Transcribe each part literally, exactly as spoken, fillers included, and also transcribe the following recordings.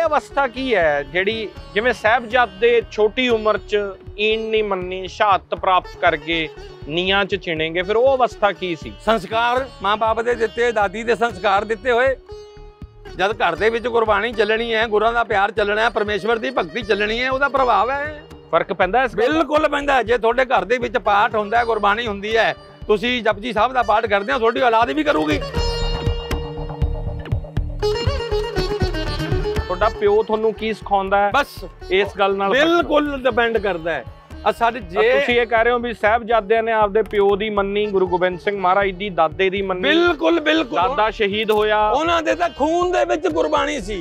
ਅਵਸਥਾ ਕੀ ਹੈ ਜਿਹੜੀ ਜਿਵੇਂ ਸਾਹਿਬਜ਼ਾਦੇ ਛੋਟੀ ਉਮਰ ਚ ਈਨ ਨਹੀਂ ਮੰਨੀ, ਸ਼ਹਾਦਤ ਪ੍ਰਾਪਤ ਕਰ ਗਏ, ਨੀਆਂ ਚ ਚਿਣੇਗੇ, ਫਿਰ ਉਹ ਅਵਸਥਾ ਕੀ ਸੀ? ਸੰਸਕਾਰ ਮਾਂ ਬਾਪ ਦੇ ਦਿੱਤੇ, ਦਾਦੀ ਦੇ ਸੰਸਕਾਰ ਦਿੱਤੇ ਹੋਏ। ਜਦ ਘਰ ਦੇ ਵਿੱਚ ਗੁਰਬਾਣੀ ਚੱਲਣੀ ਹੈ, ਗੁਰਾਂ ਦਾ ਪਿਆਰ ਚੱਲਣਾ ਹੈ, ਪਰਮੇਸ਼ਵਰ ਦੀ ਭਗਤੀ ਚੱਲਣੀ ਹੈ, ਉਹਦਾ ਪ੍ਰਭਾਵ ਹੈ। ਫਰਕ ਪੈਂਦਾ ਇਸ ਗੱਲ ਦਾ? ਬਿਲਕੁਲ ਪੈਂਦਾ। ਜੇ ਤੁਹਾਡੇ ਘਰ ਦੇ ਵਿੱਚ ਪਾਠ ਹੁੰਦਾ ਹੈ, ਗੁਰਬਾਣੀ ਹੁੰਦੀ ਹੈ, ਤੁਸੀਂ ਜਪਜੀ ਸਾਹਿਬ ਦਾ ਪਾਠ ਕਰਦੇ ਹੋ, ਤੁਹਾਡੀ ਔਲਾਦ ਵੀ ਕਰੂਗੀ। ਤੁਹਾਡਾ ਪਿਓ ਤੁਹਾਨੂੰ ਕੀ ਸਿਖਾਉਂਦਾ ਹੈ? ਬਸ ਇਸ ਗੱਲ ਨਾਲ ਬਿਲਕੁਲ ਡਿਪੈਂਡ ਕਰਦਾ ਹੈ। ਸਾਡੇ ਜੇ ਤੁਸੀਂ ਇਹ ਕਹਿ ਰਹੇ ਹੋ ਵੀ ਸਾਹਿਬਜ਼ਾਦਿਆਂ ਨੇ ਆਪਦੇ ਪਿਓ ਦੀ ਮੰਨੀ, ਗੁਰੂ ਗੋਬਿੰਦ ਸਿੰਘ ਮਹਾਰਾਜ ਦੀ ਦਾਦੇ ਦੀ ਮੰਨੀ, ਬਿਲਕੁਲ ਬਿਲਕੁਲ ਦਾਦਾ ਸ਼ਹੀਦ ਹੋਇਆ, ਉਹਨਾਂ ਦੇ ਤਾਂ ਖੂਨ ਦੇ ਵਿੱਚ ਗੁਰਬਾਣੀ ਸੀ।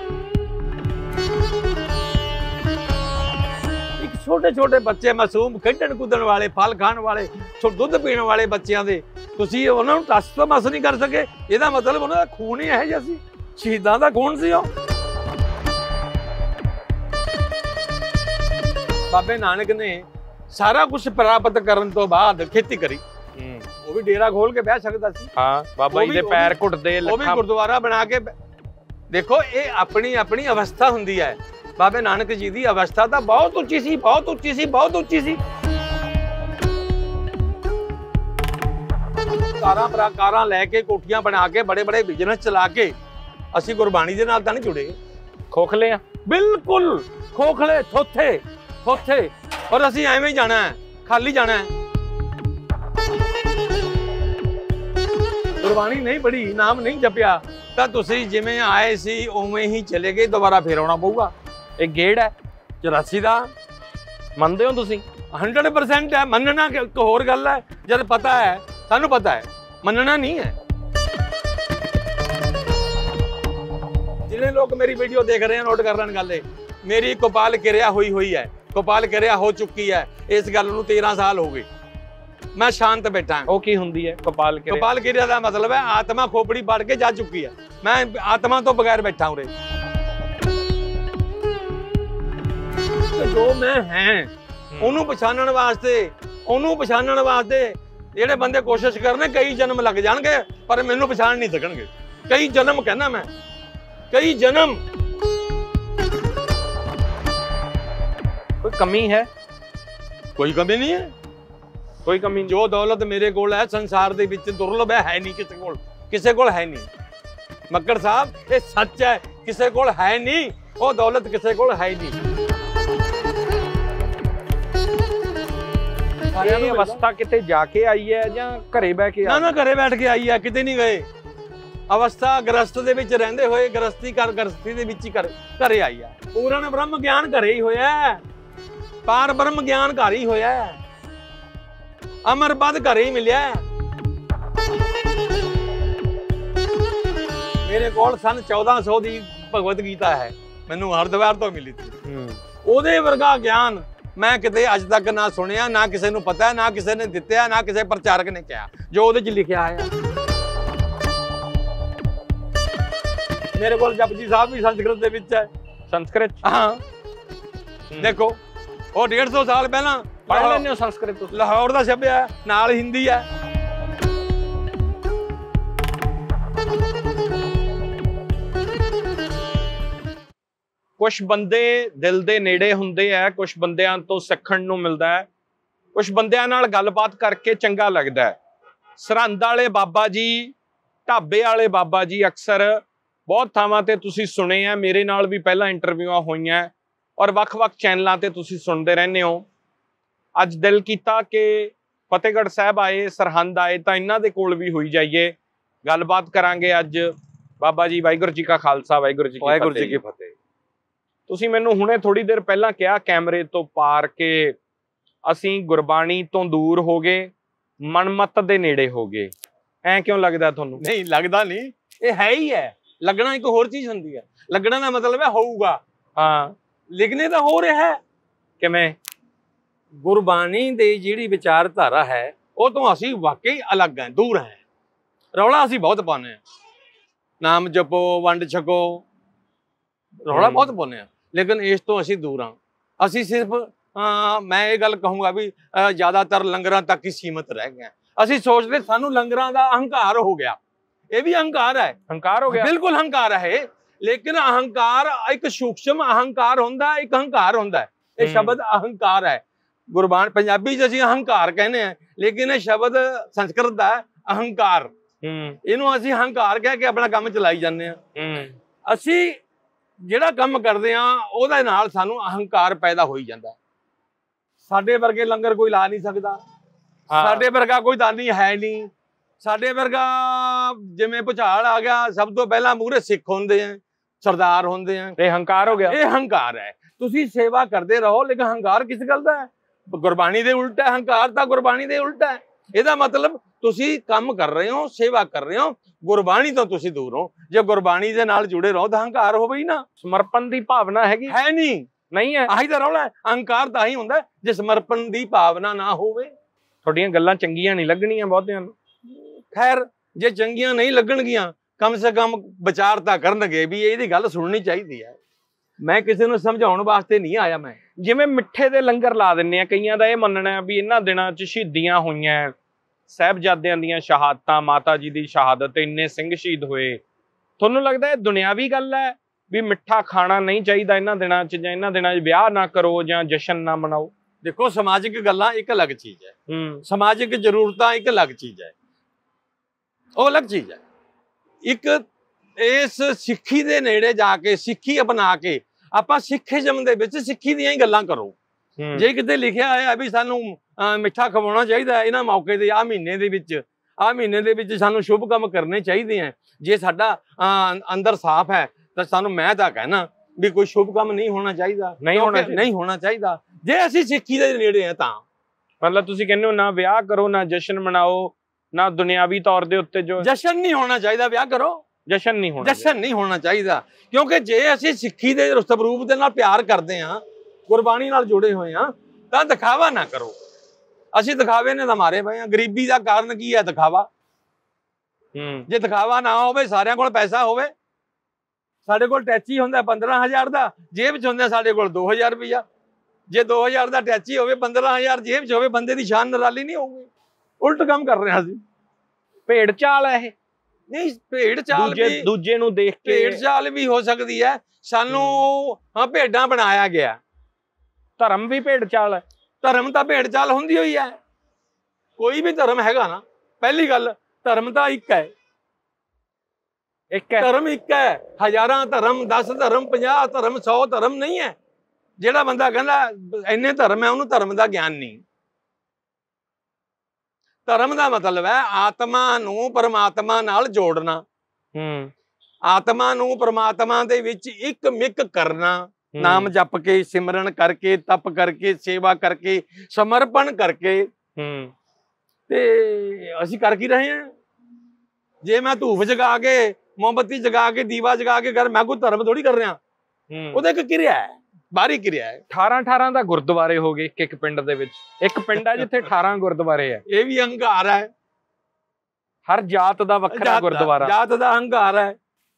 ਇੱਕ ਛੋਟੇ ਛੋਟੇ ਬੱਚੇ ਮਾਸੂਮ, ਖੇਡਣ ਕੁੱਦਣ ਵਾਲੇ, ਫਲ ਖਾਣ ਵਾਲੇ, ਦੁੱਧ ਪੀਣ ਵਾਲੇ ਬੱਚਿਆਂ ਦੇ ਤੁਸੀਂ ਉਹਨਾਂ ਨੂੰ ਟੱਚ ਤੋਂ ਮਸ ਨਹੀਂ ਕਰ ਸਕੇ, ਇਹਦਾ ਮਤਲਬ ਉਹਨਾਂ ਦਾ ਖੂਨ ਹੀ ਇਹੋ ਜਿਹਾ ਸੀ, ਸ਼ਹੀਦਾਂ ਦਾ ਖੂਨ ਸੀ ਉਹ। ਬਾਬੇ ਨਾਨਕ ਨੇ ਸਾਰਾ ਕੁਝ ਪ੍ਰਾਪਤ ਕਰਨ ਤੋਂ ਬਾਅਦ ਖੇਤੀ ਕਰੀ। ਉਹ ਵੀ ਡੇਰਾ ਖੋਲ ਕੇ ਬਹਿ ਸਕਦਾ ਸੀ। ਹਾਂ, ਬਾਬਾ ਜੀ ਦੇ ਪੈਰ ਘੁੱਟਦੇ, ਉਹ ਵੀ ਗੁਰਦੁਆਰਾ ਬਣਾ ਕੇ। ਦੇਖੋ, ਇਹ ਆਪਣੀ ਆਪਣੀ ਅਵਸਥਾ ਹੁੰਦੀ ਹੈ। ਬਾਬੇ ਨਾਨਕ ਜੀ ਦੀ ਅਵਸਥਾ ਤਾਂ ਬਹੁਤ ਉੱਚੀ ਸੀ, ਬਹੁਤ ਉੱਚੀ ਸੀ, ਬਹੁਤ ਉੱਚੀ ਸੀ। ਕਾਰਾਂ ਪ੍ਰਾਕਾਰਾਂ ਲੈ ਕੇ, ਕੋਠੀਆਂ ਬਣਾ ਕੇ, ਬੜੇ ਬੜੇ ਬਿਜ਼ਨਸ ਚਲਾ ਕੇ ਅਸੀਂ ਗੁਰਬਾਣੀ ਦੇ ਨਾਲ ਤਾਂ ਨਹੀਂ ਜੁੜੇ। ਖੋਖਲੇ ਆ, ਬਿਲਕੁਲ ਖੋਖਲੇ, ਥੋਥੇ ਥੋਥੇ। ਔਰ ਅਸੀਂ ਐਵੇਂ ਹੀ ਜਾਣਾ ਹੈ, ਖਾਲੀ ਜਾਣਾ ਹੈ। ਗੁਰਬਾਣੀ ਨਹੀਂ ਪੜ੍ਹੀ, ਨਾਮ ਨਹੀਂ ਜਪਿਆ, ਤਾਂ ਤੁਸੀਂ ਜਿਵੇਂ ਆਏ ਸੀ ਉਵੇਂ ਹੀ ਚਲੇ ਗਏ, ਦੁਬਾਰਾ ਫੇਰ ਆਉਣਾ ਪਊਗਾ। ਇਹ ਗੇੜ ਹੈ ਚੁਰਾਸੀ ਦਾ। ਮੰਨਦੇ ਹੋ ਤੁਸੀਂ? ਹੰਡਰਡ ਪਰਸੈਂਟ ਹੈ। ਮੰਨਣਾ ਇੱਕ ਹੋਰ ਗੱਲ ਹੈ, ਜਦ ਪਤਾ ਹੈ, ਸਾਨੂੰ ਪਤਾ ਹੈ, ਮੰਨਣਾ ਨਹੀਂ ਹੈ। ਜਿਹੜੇ ਲੋਕ ਮੇਰੀ ਵੀਡੀਓ ਦੇਖ ਰਹੇ ਹਨ, ਨੋਟ ਕਰ ਲੈਣ ਗੱਲ, ਮੇਰੀ ਕਪਾਲ ਕਿਰਿਆ ਹੋਈ ਹੋਈ ਹੈ, ਕਪਾਲ ਕਿਰਿਆ ਹੋ ਚੁੱਕੀ ਹੈ। ਇਸ ਗੱਲ ਨੂੰ ਤੇਰਾਂ ਸਾਲ ਹੋ ਗਏ, ਮੈਂ ਸ਼ਾਂਤ ਬੈਠਾ। ਉਹ ਕੀ ਹੁੰਦੀ ਹੈ ਕਪਾਲ ਕਿਰਿਆ? ਕਪਾਲ ਕਿਰਿਆ ਦਾ ਮਤਲਬ ਹੈ ਆਤਮਾ ਖੋਪੜੀ ਵੜ ਕੇ ਜਾ ਚੁੱਕੀ ਹੈ, ਮੈਂ ਆਤਮਾ ਤੋਂ ਬਗੈਰ ਬੈਠਾ ਉਰੇ। ਜੋ ਮੈਂ ਹੈ ਉਹਨੂੰ ਪਛਾਣਨ ਵਾਸਤੇ, ਉਹਨੂੰ ਪਛਾਣਨ ਵਾਸਤੇ ਜਿਹੜੇ ਬੰਦੇ ਕੋਸ਼ਿਸ਼ ਕਰਨੇ, ਕਈ ਜਨਮ ਲੱਗ ਜਾਣਗੇ, ਪਰ ਮੈਨੂੰ ਪਛਾਣ ਨਹੀਂ ਸਕਣਗੇ। ਕਈ ਜਨਮ ਕਹਿੰਦਾ ਮੈਂ, ਕਈ ਜਨਮ। ਕੋਈ ਕਮੀ ਹੈ? ਕੋਈ ਕਮੀ ਨਹੀਂ ਹੈ, ਕੋਈ ਕਮੀ। ਜੋ ਦੌਲਤ ਮੇਰੇ ਕੋਲ ਹੈ ਸੰਸਾਰ ਦੇ ਵਿੱਚ ਦੁਰਲਭ ਹੈ, ਹੈ ਨਹੀਂ ਕਿਸੇ ਕੋਲ, ਕਿਸੇ ਕੋਲ ਹੈ ਨਹੀਂ। ਮੱਕੜ ਸਾਹਿਬ, ਇਹ ਸੱਚ ਹੈ, ਕਿਸੇ ਕੋਲ ਹੈ ਨਹੀਂ, ਉਹ ਦੌਲਤ ਕਿਸੇ ਕੋਲ ਹੈ ਨਹੀਂ। ਇਹ ਅਵਸਥਾ ਕਿਤੇ ਜਾ ਕੇ ਆਈ ਹੈ ਜਾਂ ਘਰੇ ਬਹਿ ਕੇ? ਨਾ ਨਾ, ਘਰੇ ਬੈਠ ਕੇ ਆਈ ਹੈ, ਕਿਤੇ ਨਹੀਂ ਗਏ। ਅਵਸਥਾ ਗ੍ਰਸਤ ਦੇ ਵਿੱਚ ਰਹਿੰਦੇ ਹੋਏ, ਗ੍ਰਸਤੀ ਕਰ ਗ੍ਰਸਤੀ ਦੇ ਵਿੱਚ ਹੀ ਘਰੇ ਆਈ ਹੈ। ਪੂਰਨ ਬ੍ਰਹਮ ਗਿਆਨ ਘਰੇ ਹੀ ਹੋਇਆ, ਪਾਰ ਬ੍ਰਹਮ ਗਿਆਨ ਘਰ ਹੀ ਹੋਇਆ, ਅਮਰ ਪਦ ਘਰੇ ਹੀ ਮਿਲਿਆ। ਮੇਰੇ ਕੋਲ ਸਨ ਚੌਦਾਂ ਸੌ ਦੀ ਭਗਵਤ ਗੀਤਾ ਹੈ, ਮੈਨੂੰ ਹਰਿਦੁਆਰ ਤੋਂ ਮਿਲੀ ਸੀ। ਉਹਦੇ ਵਰਗਾ ਗਿਆਨ ਮੈਂ ਕਿਤੇ ਅੱਜ ਤੱਕ ਨਾ ਸੁਣਿਆ, ਨਾ ਕਿਸੇ ਨੂੰ ਪਤਾ, ਨਾ ਕਿਸੇ ਨੇ ਦਿੱਤਾ, ਨਾ ਕਿਸੇ ਪ੍ਰਚਾਰਕ ਨੇ ਕਿਹਾ, ਜੋ ਉਹਦੇ 'ਚ ਲਿਖਿਆ ਹੈ। ਮੇਰੇ ਕੋਲ ਜਪਜੀ ਸਾਹਿਬ ਵੀ ਸੰਸਕ੍ਰਿਤ ਦੇ ਵਿੱਚ ਹੈ। ਸੰਸਕ੍ਰਿਤ? ਹਾਂ, ਦੇਖੋ, ਉਹ ਡੇਢ ਸੌ ਸਾਲ ਪਹਿਲਾਂ ਪੜ੍ਹ ਲੈਂਦੇ ਹੋ ਸੰਸਕ੍ਰਿਤ? ਲਾਹੌਰ ਦਾ ਛਪਿਆ, ਨਾਲ ਹਿੰਦੀ ਹੈ। ਕੁਝ ਬੰਦੇ ਦਿਲ ਦੇ ਨੇੜੇ ਹੁੰਦੇ ਆ, ਕੁਝ ਬੰਦਿਆਂ ਤੋਂ ਸਿੱਖਣ ਨੂੰ ਮਿਲਦਾ ਹੈ, ਕੁਝ ਬੰਦਿਆਂ ਨਾਲ ਗੱਲਬਾਤ ਕਰਕੇ ਚੰਗਾ ਲੱਗਦਾ ਹੈ। ਸਰਹੰਦ ਵਾਲੇ ਬਾਬਾ ਜੀ, ਢਾਬੇ ਵਾਲੇ ਬਾਬਾ ਜੀ ਅਕਸਰ ਬਹੁਤ ਥਾਵਾਂ ਤੇ ਤੁਸੀਂ ਸੁਣੇ ਆ, ਮੇਰੇ ਨਾਲ ਵੀ ਪਹਿਲਾਂ ਇੰਟਰਵਿਊਆਂ ਹੋਈਆਂ ਔਰ ਵੱਖ-ਵੱਖ ਚੈਨਲਾਂ ਤੇ ਤੁਸੀਂ ਸੁਣਦੇ ਰਹਿੰਦੇ ਹੋ। ਅੱਜ ਦਿਲ ਕੀਤਾ ਕਿ ਫਤਿਹਗੜ੍ਹ ਸਾਹਿਬ ਆਏ, ਸਰਹੰਦ ਆਏ, ਤਾਂ ਇਹਨਾਂ ਦੇ ਕੋਲ ਵੀ ਹੋਈ ਜਾਈਏ, ਗੱਲਬਾਤ ਕਰਾਂਗੇ। ਅੱਜ ਬਾਬਾ ਜੀ, ਵਾਹਿਗੁਰੂ ਜੀ ਕਾ ਖਾਲਸਾ, ਵਾਹਿਗੁਰੂ ਜੀ ਵਾਹਿਗੁਰੂ ਜੀ ਕੀ ਫਤਿਹ। ਤੁਸੀਂ ਮੈਨੂੰ ਹੁਣੇ ਥੋੜੀ ਦੇਰ ਪਹਿਲਾਂ ਕਿਹਾ ਕੈਮਰੇ ਤੋਂ ਪਾਰ ਕਿ ਅਸੀਂ ਗੁਰਬਾਣੀ ਤੋਂ ਦੂਰ ਹੋ ਗਏ, ਮਨਮੱਤ ਦੇ ਨੇੜੇ ਹੋ ਗਏ। ਐ ਕਿਉਂ ਲੱਗਦਾ ਤੁਹਾਨੂੰ? ਨਹੀਂ ਲੱਗਦਾ, ਨਹੀਂ, ਇਹ ਹੈ ਹੀ ਹੈ। ਲੱਗਣਾ ਇੱਕ ਹੋਰ ਚੀਜ਼ ਹੁੰਦੀ ਹੈ, ਲੱਗਣਾ ਦਾ ਮਤਲਬ ਹੈ ਹੋਊਗਾ। ਹਾਂ, ਲਿਖਣੇ ਤਾਂ ਹੋ ਰਿਹਾ ਹੈ। ਕਿਵੇਂ? ਗੁਰਬਾਣੀ ਦੀ ਜਿਹੜੀ ਵਿਚਾਰਧਾਰਾ ਹੈ ਉਹ ਤੋਂ ਅਸੀਂ ਵਾਕਈ ਅਲੱਗ ਹੈ, ਦੂਰ ਹੈ। ਰੌਲਾ ਅਸੀਂ ਬਹੁਤ ਪਾਉਂਦੇ ਹਾਂ, ਨਾਮ ਜਪੋ, ਵੰਡ ਛਕੋ, ਰੌਲਾ ਬਹੁਤ ਪਾਉਂਦੇ ਹਾਂ, ਲੇਕਿਨ ਇਸ ਤੋਂ ਅਸੀਂ ਦੂਰ ਹਾਂ। ਅਸੀਂ ਸਿਰਫ ਮੈਂ ਇਹ ਗੱਲ ਕਹੂੰਗਾ ਵੀ ਜ਼ਿਆਦਾਤਰ ਲੰਗਰਾਂ ਤੱਕ ਹੀ ਸੀਮਤ ਰਹਿ ਗਏ। ਅਸੀਂ ਸੋਚਦੇ ਸਾਨੂੰ ਲੰਗਰਾਂ ਦਾ ਅਹੰਕਾਰ ਹੋ ਗਿਆ। ਇਹ ਵੀ ਅਹੰਕਾਰ ਹੈ। ਹੰਕਾਰ ਹੋ ਗਿਆ? ਬਿਲਕੁਲ ਹੰਕਾਰ ਹੈ। ਲੇਕਿਨ ਅਹੰਕਾਰ ਇੱਕ ਸੂਖਸ਼ਮ ਅਹੰਕਾਰ ਹੁੰਦਾ, ਇੱਕ ਹੰਕਾਰ ਹੁੰਦਾ। ਇਹ ਸ਼ਬਦ ਅਹੰਕਾਰ ਹੈ। ਗੁਰਬਾਣੀ ਪੰਜਾਬੀ ਚ ਅਸੀਂ ਅਹੰਕਾਰ ਕਹਿੰਦੇ ਆ, ਲੇਕਿਨ ਇਹ ਸ਼ਬਦ ਸੰਸਕ੍ਰਿਤ ਦਾ ਅਹੰਕਾਰ। ਇਹਨੂੰ ਅਸੀਂ ਹੰਕਾਰ ਕਹਿ ਕੇ ਆਪਣਾ ਕੰਮ ਚਲਾਈ ਜਾਂਦੇ ਆ। ਅਸੀਂ ਜਿਹੜਾ ਕੰਮ ਕਰਦੇ ਆ ਉਹਦੇ ਨਾਲ ਸਾਨੂੰ ਅਹੰਕਾਰ ਪੈਦਾ ਹੋਈ ਜਾਂਦਾ। ਸਾਡੇ ਵਰਗੇ ਲੰਗਰ ਕੋਈ ਲਾ ਨਹੀਂ ਸਕਦਾ, ਸਾਡੇ ਵਰਗਾ ਕੋਈ ਦਾਨੀ ਹੈ ਨਹੀਂ, ਸਾਡੇ ਵਰਗਾ ਜਿਵੇਂ ਭੁਚਾਲ ਆ ਗਿਆ ਸਭ ਤੋਂ ਪਹਿਲਾਂ ਮੂਹਰੇ ਸਿੱਖ ਹੁੰਦੇ ਆ, ਸਰਦਾਰ ਹੁੰਦੇ ਆ। ਇਹ ਹੰਕਾਰ ਹੋ ਗਿਆ, ਇਹ ਹੰਕਾਰ ਹੈ। ਤੁਸੀਂ ਸੇਵਾ ਕਰਦੇ ਰਹੋ, ਲੇਕਿਨ ਹੰਕਾਰ ਕਿਸ ਗੱਲ ਦਾ ਹੈ? ਗੁਰਬਾਣੀ ਦੇ ਉਲਟ ਹੈ ਹੰਕਾਰ, ਤਾਂ ਗੁਰਬਾਣੀ ਦੇ ਉਲਟ ਹੈ। ਇਹਦਾ ਮਤਲਬ ਤੁਸੀਂ ਕੰਮ ਕਰ ਰਹੇ ਹੋ, ਸੇਵਾ ਕਰ ਰਹੇ ਹੋ, ਗੁਰਬਾਣੀ ਤੋਂ ਤੁਸੀਂ ਦੂਰ ਹੋ। ਜੇ ਗੁਰਬਾਣੀ ਦੇ ਨਾਲ ਜੁੜੇ ਰਹੋ ਤਾਂ ਹੰਕਾਰ ਹੋਵੇ ਹੀ ਨਾ। ਸਮਰਪਣ ਦੀ ਭਾਵਨਾ ਹੈਗੀ ਹੈ ਨਹੀਂ, ਨਹੀਂ ਹੈ। ਆਹੀ ਤਾਂ ਰੌਲਾ ਹੈ। ਅਹੰਕਾਰ ਤਾਂ ਹੀ ਹੁੰਦਾ ਜੇ ਸਮਰਪਣ ਦੀ ਭਾਵਨਾ ਨਾ ਹੋਵੇ। ਤੁਹਾਡੀਆਂ ਗੱਲਾਂ ਚੰਗੀਆਂ ਨਹੀਂ ਲੱਗਣੀਆਂ ਬਹੁਤਿਆਂ ਨੂੰ। ਖੈਰ ਜੇ ਚੰਗੀਆਂ ਨਹੀਂ ਲੱਗਣਗੀਆਂ, ਕਮ ਸੇ ਕਮ ਵਿਚਾਰ ਤਾਂ ਕਰਨਗੇ ਵੀ ਇਹਦੀ ਗੱਲ ਸੁਣਨੀ ਚਾਹੀਦੀ ਹੈ। ਮੈਂ ਕਿਸੇ ਨੂੰ ਸਮਝਾਉਣ ਵਾਸਤੇ ਨਹੀਂ ਆਇਆ। ਮੈਂ ਜਿਵੇਂ ਮਿੱਠੇ ਦੇ ਲੰਗਰ ਲਾ ਦਿੰਨੇ ਆ, ਕਈਆਂ ਦਾ ਇਹ ਮੰਨਣਾ ਵੀ ਇਹਨਾਂ ਦਿਨਾਂ 'ਚ ਸ਼ਹੀਦੀਆਂ ਹੋਈਆਂ, ਸਾਹਿਬਜ਼ਾਦਿਆਂ ਦੀਆਂ ਸ਼ਹਾਦਤਾਂ, ਮਾਤਾ ਜੀ ਦੀ ਸ਼ਹਾਦਤ, ਇੰਨੇ ਸਿੰਘ ਸ਼ਹੀਦ ਹੋਏ। ਤੁਹਾਨੂੰ ਲੱਗਦਾ ਇਹ ਦੁਨਿਆਵੀ ਗੱਲ ਹੈ ਵੀ ਮਿੱਠਾ ਖਾਣਾ ਨਹੀਂ ਚਾਹੀਦਾ ਇਹਨਾਂ ਦਿਨਾਂ 'ਚ, ਜਾਂ ਇਹਨਾਂ ਦਿਨਾਂ 'ਚ ਵਿਆਹ ਨਾ ਕਰੋ ਜਾਂ ਜਸ਼ਨ ਨਾ ਮਨਾਓ? ਦੇਖੋ, ਸਮਾਜਿਕ ਗੱਲਾਂ ਇੱਕ ਅਲੱਗ ਚੀਜ਼ ਹੈ, ਹੂੰ ਸਮਾਜਿਕ ਜ਼ਰੂਰਤਾਂ ਇੱਕ ਅਲੱਗ ਚੀਜ਼ ਹੈ, ਉਹ ਅਲੱਗ ਚੀਜ਼ ਹੈ। ਇੱਕ ਇਸ ਸਿੱਖੀ ਦੇ ਨੇੜੇ ਜਾ ਕੇ, ਸਿੱਖੀ ਅਪਣਾ ਕੇ ਆਪਾਂ ਸਿੱਖੀਜ਼ਮ ਦੇ ਵਿੱਚ ਸਿੱਖੀ ਦੀਆਂ ਹੀ ਗੱਲਾਂ ਕਰੋ। ਜੇ ਕਿਤੇ ਲਿਖਿਆ ਹੋਇਆ ਵੀ ਸਾਨੂੰ ਮਿੱਠਾ ਖਵਾਉਣਾ ਚਾਹੀਦਾ ਇਹਨਾਂ ਮੌਕੇ ਤੇ, ਆਹ ਮਹੀਨੇ ਦੇ ਵਿੱਚ, ਆਹ ਮਹੀਨੇ ਦੇ ਵਿੱਚ ਸਾਨੂੰ ਸ਼ੁਭ ਕੰਮ ਕਰਨੇ ਚਾਹੀਦੇ ਆ, ਜੇ ਸਾਡਾ ਅੰਦਰ ਸਾਫ਼ ਹੈ ਤਾਂ ਸਾਨੂੰ, ਮੈਂ ਤਾਂ ਕਹਿਣਾ ਵੀ ਕੋਈ ਸ਼ੁਭ ਕੰਮ ਨਹੀਂ ਹੋਣਾ ਚਾਹੀਦਾ, ਨਹੀਂ ਹੋਣਾ ਨਹੀਂ ਹੋਣਾ ਚਾਹੀਦਾ ਜੇ ਅਸੀਂ ਸਿੱਖੀ ਦੇ ਨੇੜੇ ਆ ਤਾਂ। ਮਤਲਬ ਤੁਸੀਂ ਕਹਿੰਦੇ ਹੋ ਨਾ ਵਿਆਹ ਕਰੋ, ਨਾ ਜਸ਼ਨ ਮਨਾਓ, ਨਾ ਦੁਨਿਆਵੀ ਤੌਰ ਦੇ ਉੱਤੇ ਜੋ ਜਸ਼ਨ ਨਹੀਂ ਹੋਣਾ ਚਾਹੀਦਾ। ਵਿਆਹ ਕਰੋ, ਜਸ਼ਨ ਨਹੀਂ ਹੋਣਾ, ਜਸ਼ਨ ਨਹੀਂ ਹੋਣਾ ਚਾਹੀਦਾ। ਕਿਉਂਕਿ ਜੇ ਅਸੀਂ ਸਿੱਖੀ ਦੇ ਸਰੂਪ ਦੇ ਨਾਲ ਪਿਆਰ ਕਰਦੇ ਹਾਂ, ਗੁਰਬਾਣੀ ਨਾਲ ਜੁੜੇ ਹੋਏ ਹਾਂ, ਤਾਂ ਦਿਖਾਵਾ ਨਾ ਕਰੋ। ਅਸੀਂ ਦਿਖਾਵੇ ਨੇ ਤਾਂ ਮਾਰੇ ਪਏ ਹਾਂ। ਗਰੀਬੀ ਦਾ ਕਾਰਨ ਕੀ ਹੈ? ਦਿਖਾਵਾ। ਹੂੰ ਜੇ ਦਿਖਾਵਾ ਨਾ ਹੋਵੇ, ਸਾਰਿਆਂ ਕੋਲ ਪੈਸਾ ਹੋਵੇ, ਸਾਡੇ ਕੋਲ ਟੈਚੀ ਹੁੰਦਾ ਪੰਦਰਾਂ ਹਜ਼ਾਰ ਦਾ, ਜੇਬ ਚ ਹੁੰਦਾ ਸਾਡੇ ਕੋਲ ਦੋ ਹਜ਼ਾਰ ਰੁਪਇਆ। ਜੇ ਦੋ ਹਜ਼ਾਰ ਦਾ ਟੈਚੀ ਹੋਵੇ, ਪੰਦਰਾਂ ਹਜ਼ਾਰ ਜੇਬ ਚ ਹੋਵੇ, ਬੰਦੇ ਦੀ ਸ਼ਾਨ ਨਿਰਾਲੀ ਨਹੀਂ ਹੋਊਗੀ। ਉਲਟ ਕੰਮ ਕਰ ਰਹੇ ਹਾਂ ਅਸੀਂ। ਭੇਡ ਚਾਲ ਹੈ ਇਹ? ਨਹੀਂ, ਭੇਡ ਚਾਲ ਵੀ ਦੂਜੇ ਨੂੰ ਦੇਖ ਕੇ ਭੇਡ ਚਾਲ ਵੀ ਹੋ ਸਕਦੀ ਹੈ। ਸਾਨੂੰ ਹਾਂ ਭੇਡਾਂ ਬਣਾਇਆ ਗਿਆ। ਧਰਮ ਵੀ ਭੇਡ ਚਾਲ ਹੈ? ਧਰਮ ਤਾਂ ਭੇਡ ਚਾਲ ਹੁੰਦੀ ਹੋਈ ਹੈ। ਕੋਈ ਵੀ ਧਰਮ ਹੈਗਾ ਨਾ, ਪਹਿਲੀ ਗੱਲ ਧਰਮ ਤਾਂ ਇੱਕ ਹੈ, ਇੱਕ ਹੈ, ਧਰਮ ਇੱਕ ਹੈ। ਹਜ਼ਾਰਾਂ ਧਰਮ, ਦਸ ਧਰਮ, ਪੰਜਾਹ ਧਰਮ, ਸੌ ਧਰਮ ਨਹੀਂ ਹੈ। ਜਿਹੜਾ ਬੰਦਾ ਕਹਿੰਦਾ ਇੰਨੇ ਧਰਮ ਹੈ, ਉਹਨੂੰ ਧਰਮ ਦਾ ਗਿਆਨ ਨਹੀਂ। ਧਰਮ ਦਾ ਮਤਲਬ ਹੈ ਆਤਮਾ ਨੂੰ ਪਰਮਾਤਮਾ ਨਾਲ ਜੋੜਨਾ, ਹੂੰ ਆਤਮਾ ਨੂੰ ਪਰਮਾਤਮਾ ਦੇ ਵਿੱਚ ਇੱਕ ਮਿਕ ਕਰਨਾ, ਨਾਮ ਜਪ ਕੇ, ਸਿਮਰਨ ਕਰਕੇ, ਤਪ ਕਰਕੇ, ਸੇਵਾ ਕਰਕੇ, ਸਮਰਪਣ ਕਰਕੇ। ਹੂੰ ਤੇ ਅਸੀਂ ਕਰ ਕੀ ਰਹੇ ਹਾਂ? ਜੇ ਮੈਂ ਧੂਫ ਜਗਾ ਕੇ, ਮੋਮਬੱਤੀ ਜਗਾ ਕੇ, ਦੀਵਾ ਜਗਾ ਕੇ ਕਰ, ਮੈਂ ਕੋਈ ਧਰਮ ਥੋੜੀ ਕਰ ਰਿਹਾ। ਉਹਦੇ ਇੱਕ ਕਿਰਿਆ ਹੈ, ਬਾਹਰੀ ਕਿਰਿਆ ਹੈ। ਅਠਾਰਾਂ ਅਠਾਰਾਂ ਦਾ ਗੁਰਦੁਆਰੇ ਹੋ ਗਏ ਇੱਕ ਇੱਕ ਪਿੰਡ ਦੇ ਵਿੱਚ। ਇੱਕ ਪਿੰਡ ਹੈ ਜਿੱਥੇ ਅਠਾਰਾਂ ਗੁਰਦੁਆਰੇ ਹੈ। ਇਹ ਵੀ ਹੰਕਾਰ ਹੈ। ਹਰ ਜਾਤ ਦਾ ਵੱਖਰਾ ਗੁਰਦੁਆਰਾ, ਜਾਤ ਦਾ ਹੰਕਾਰ ਹੈ।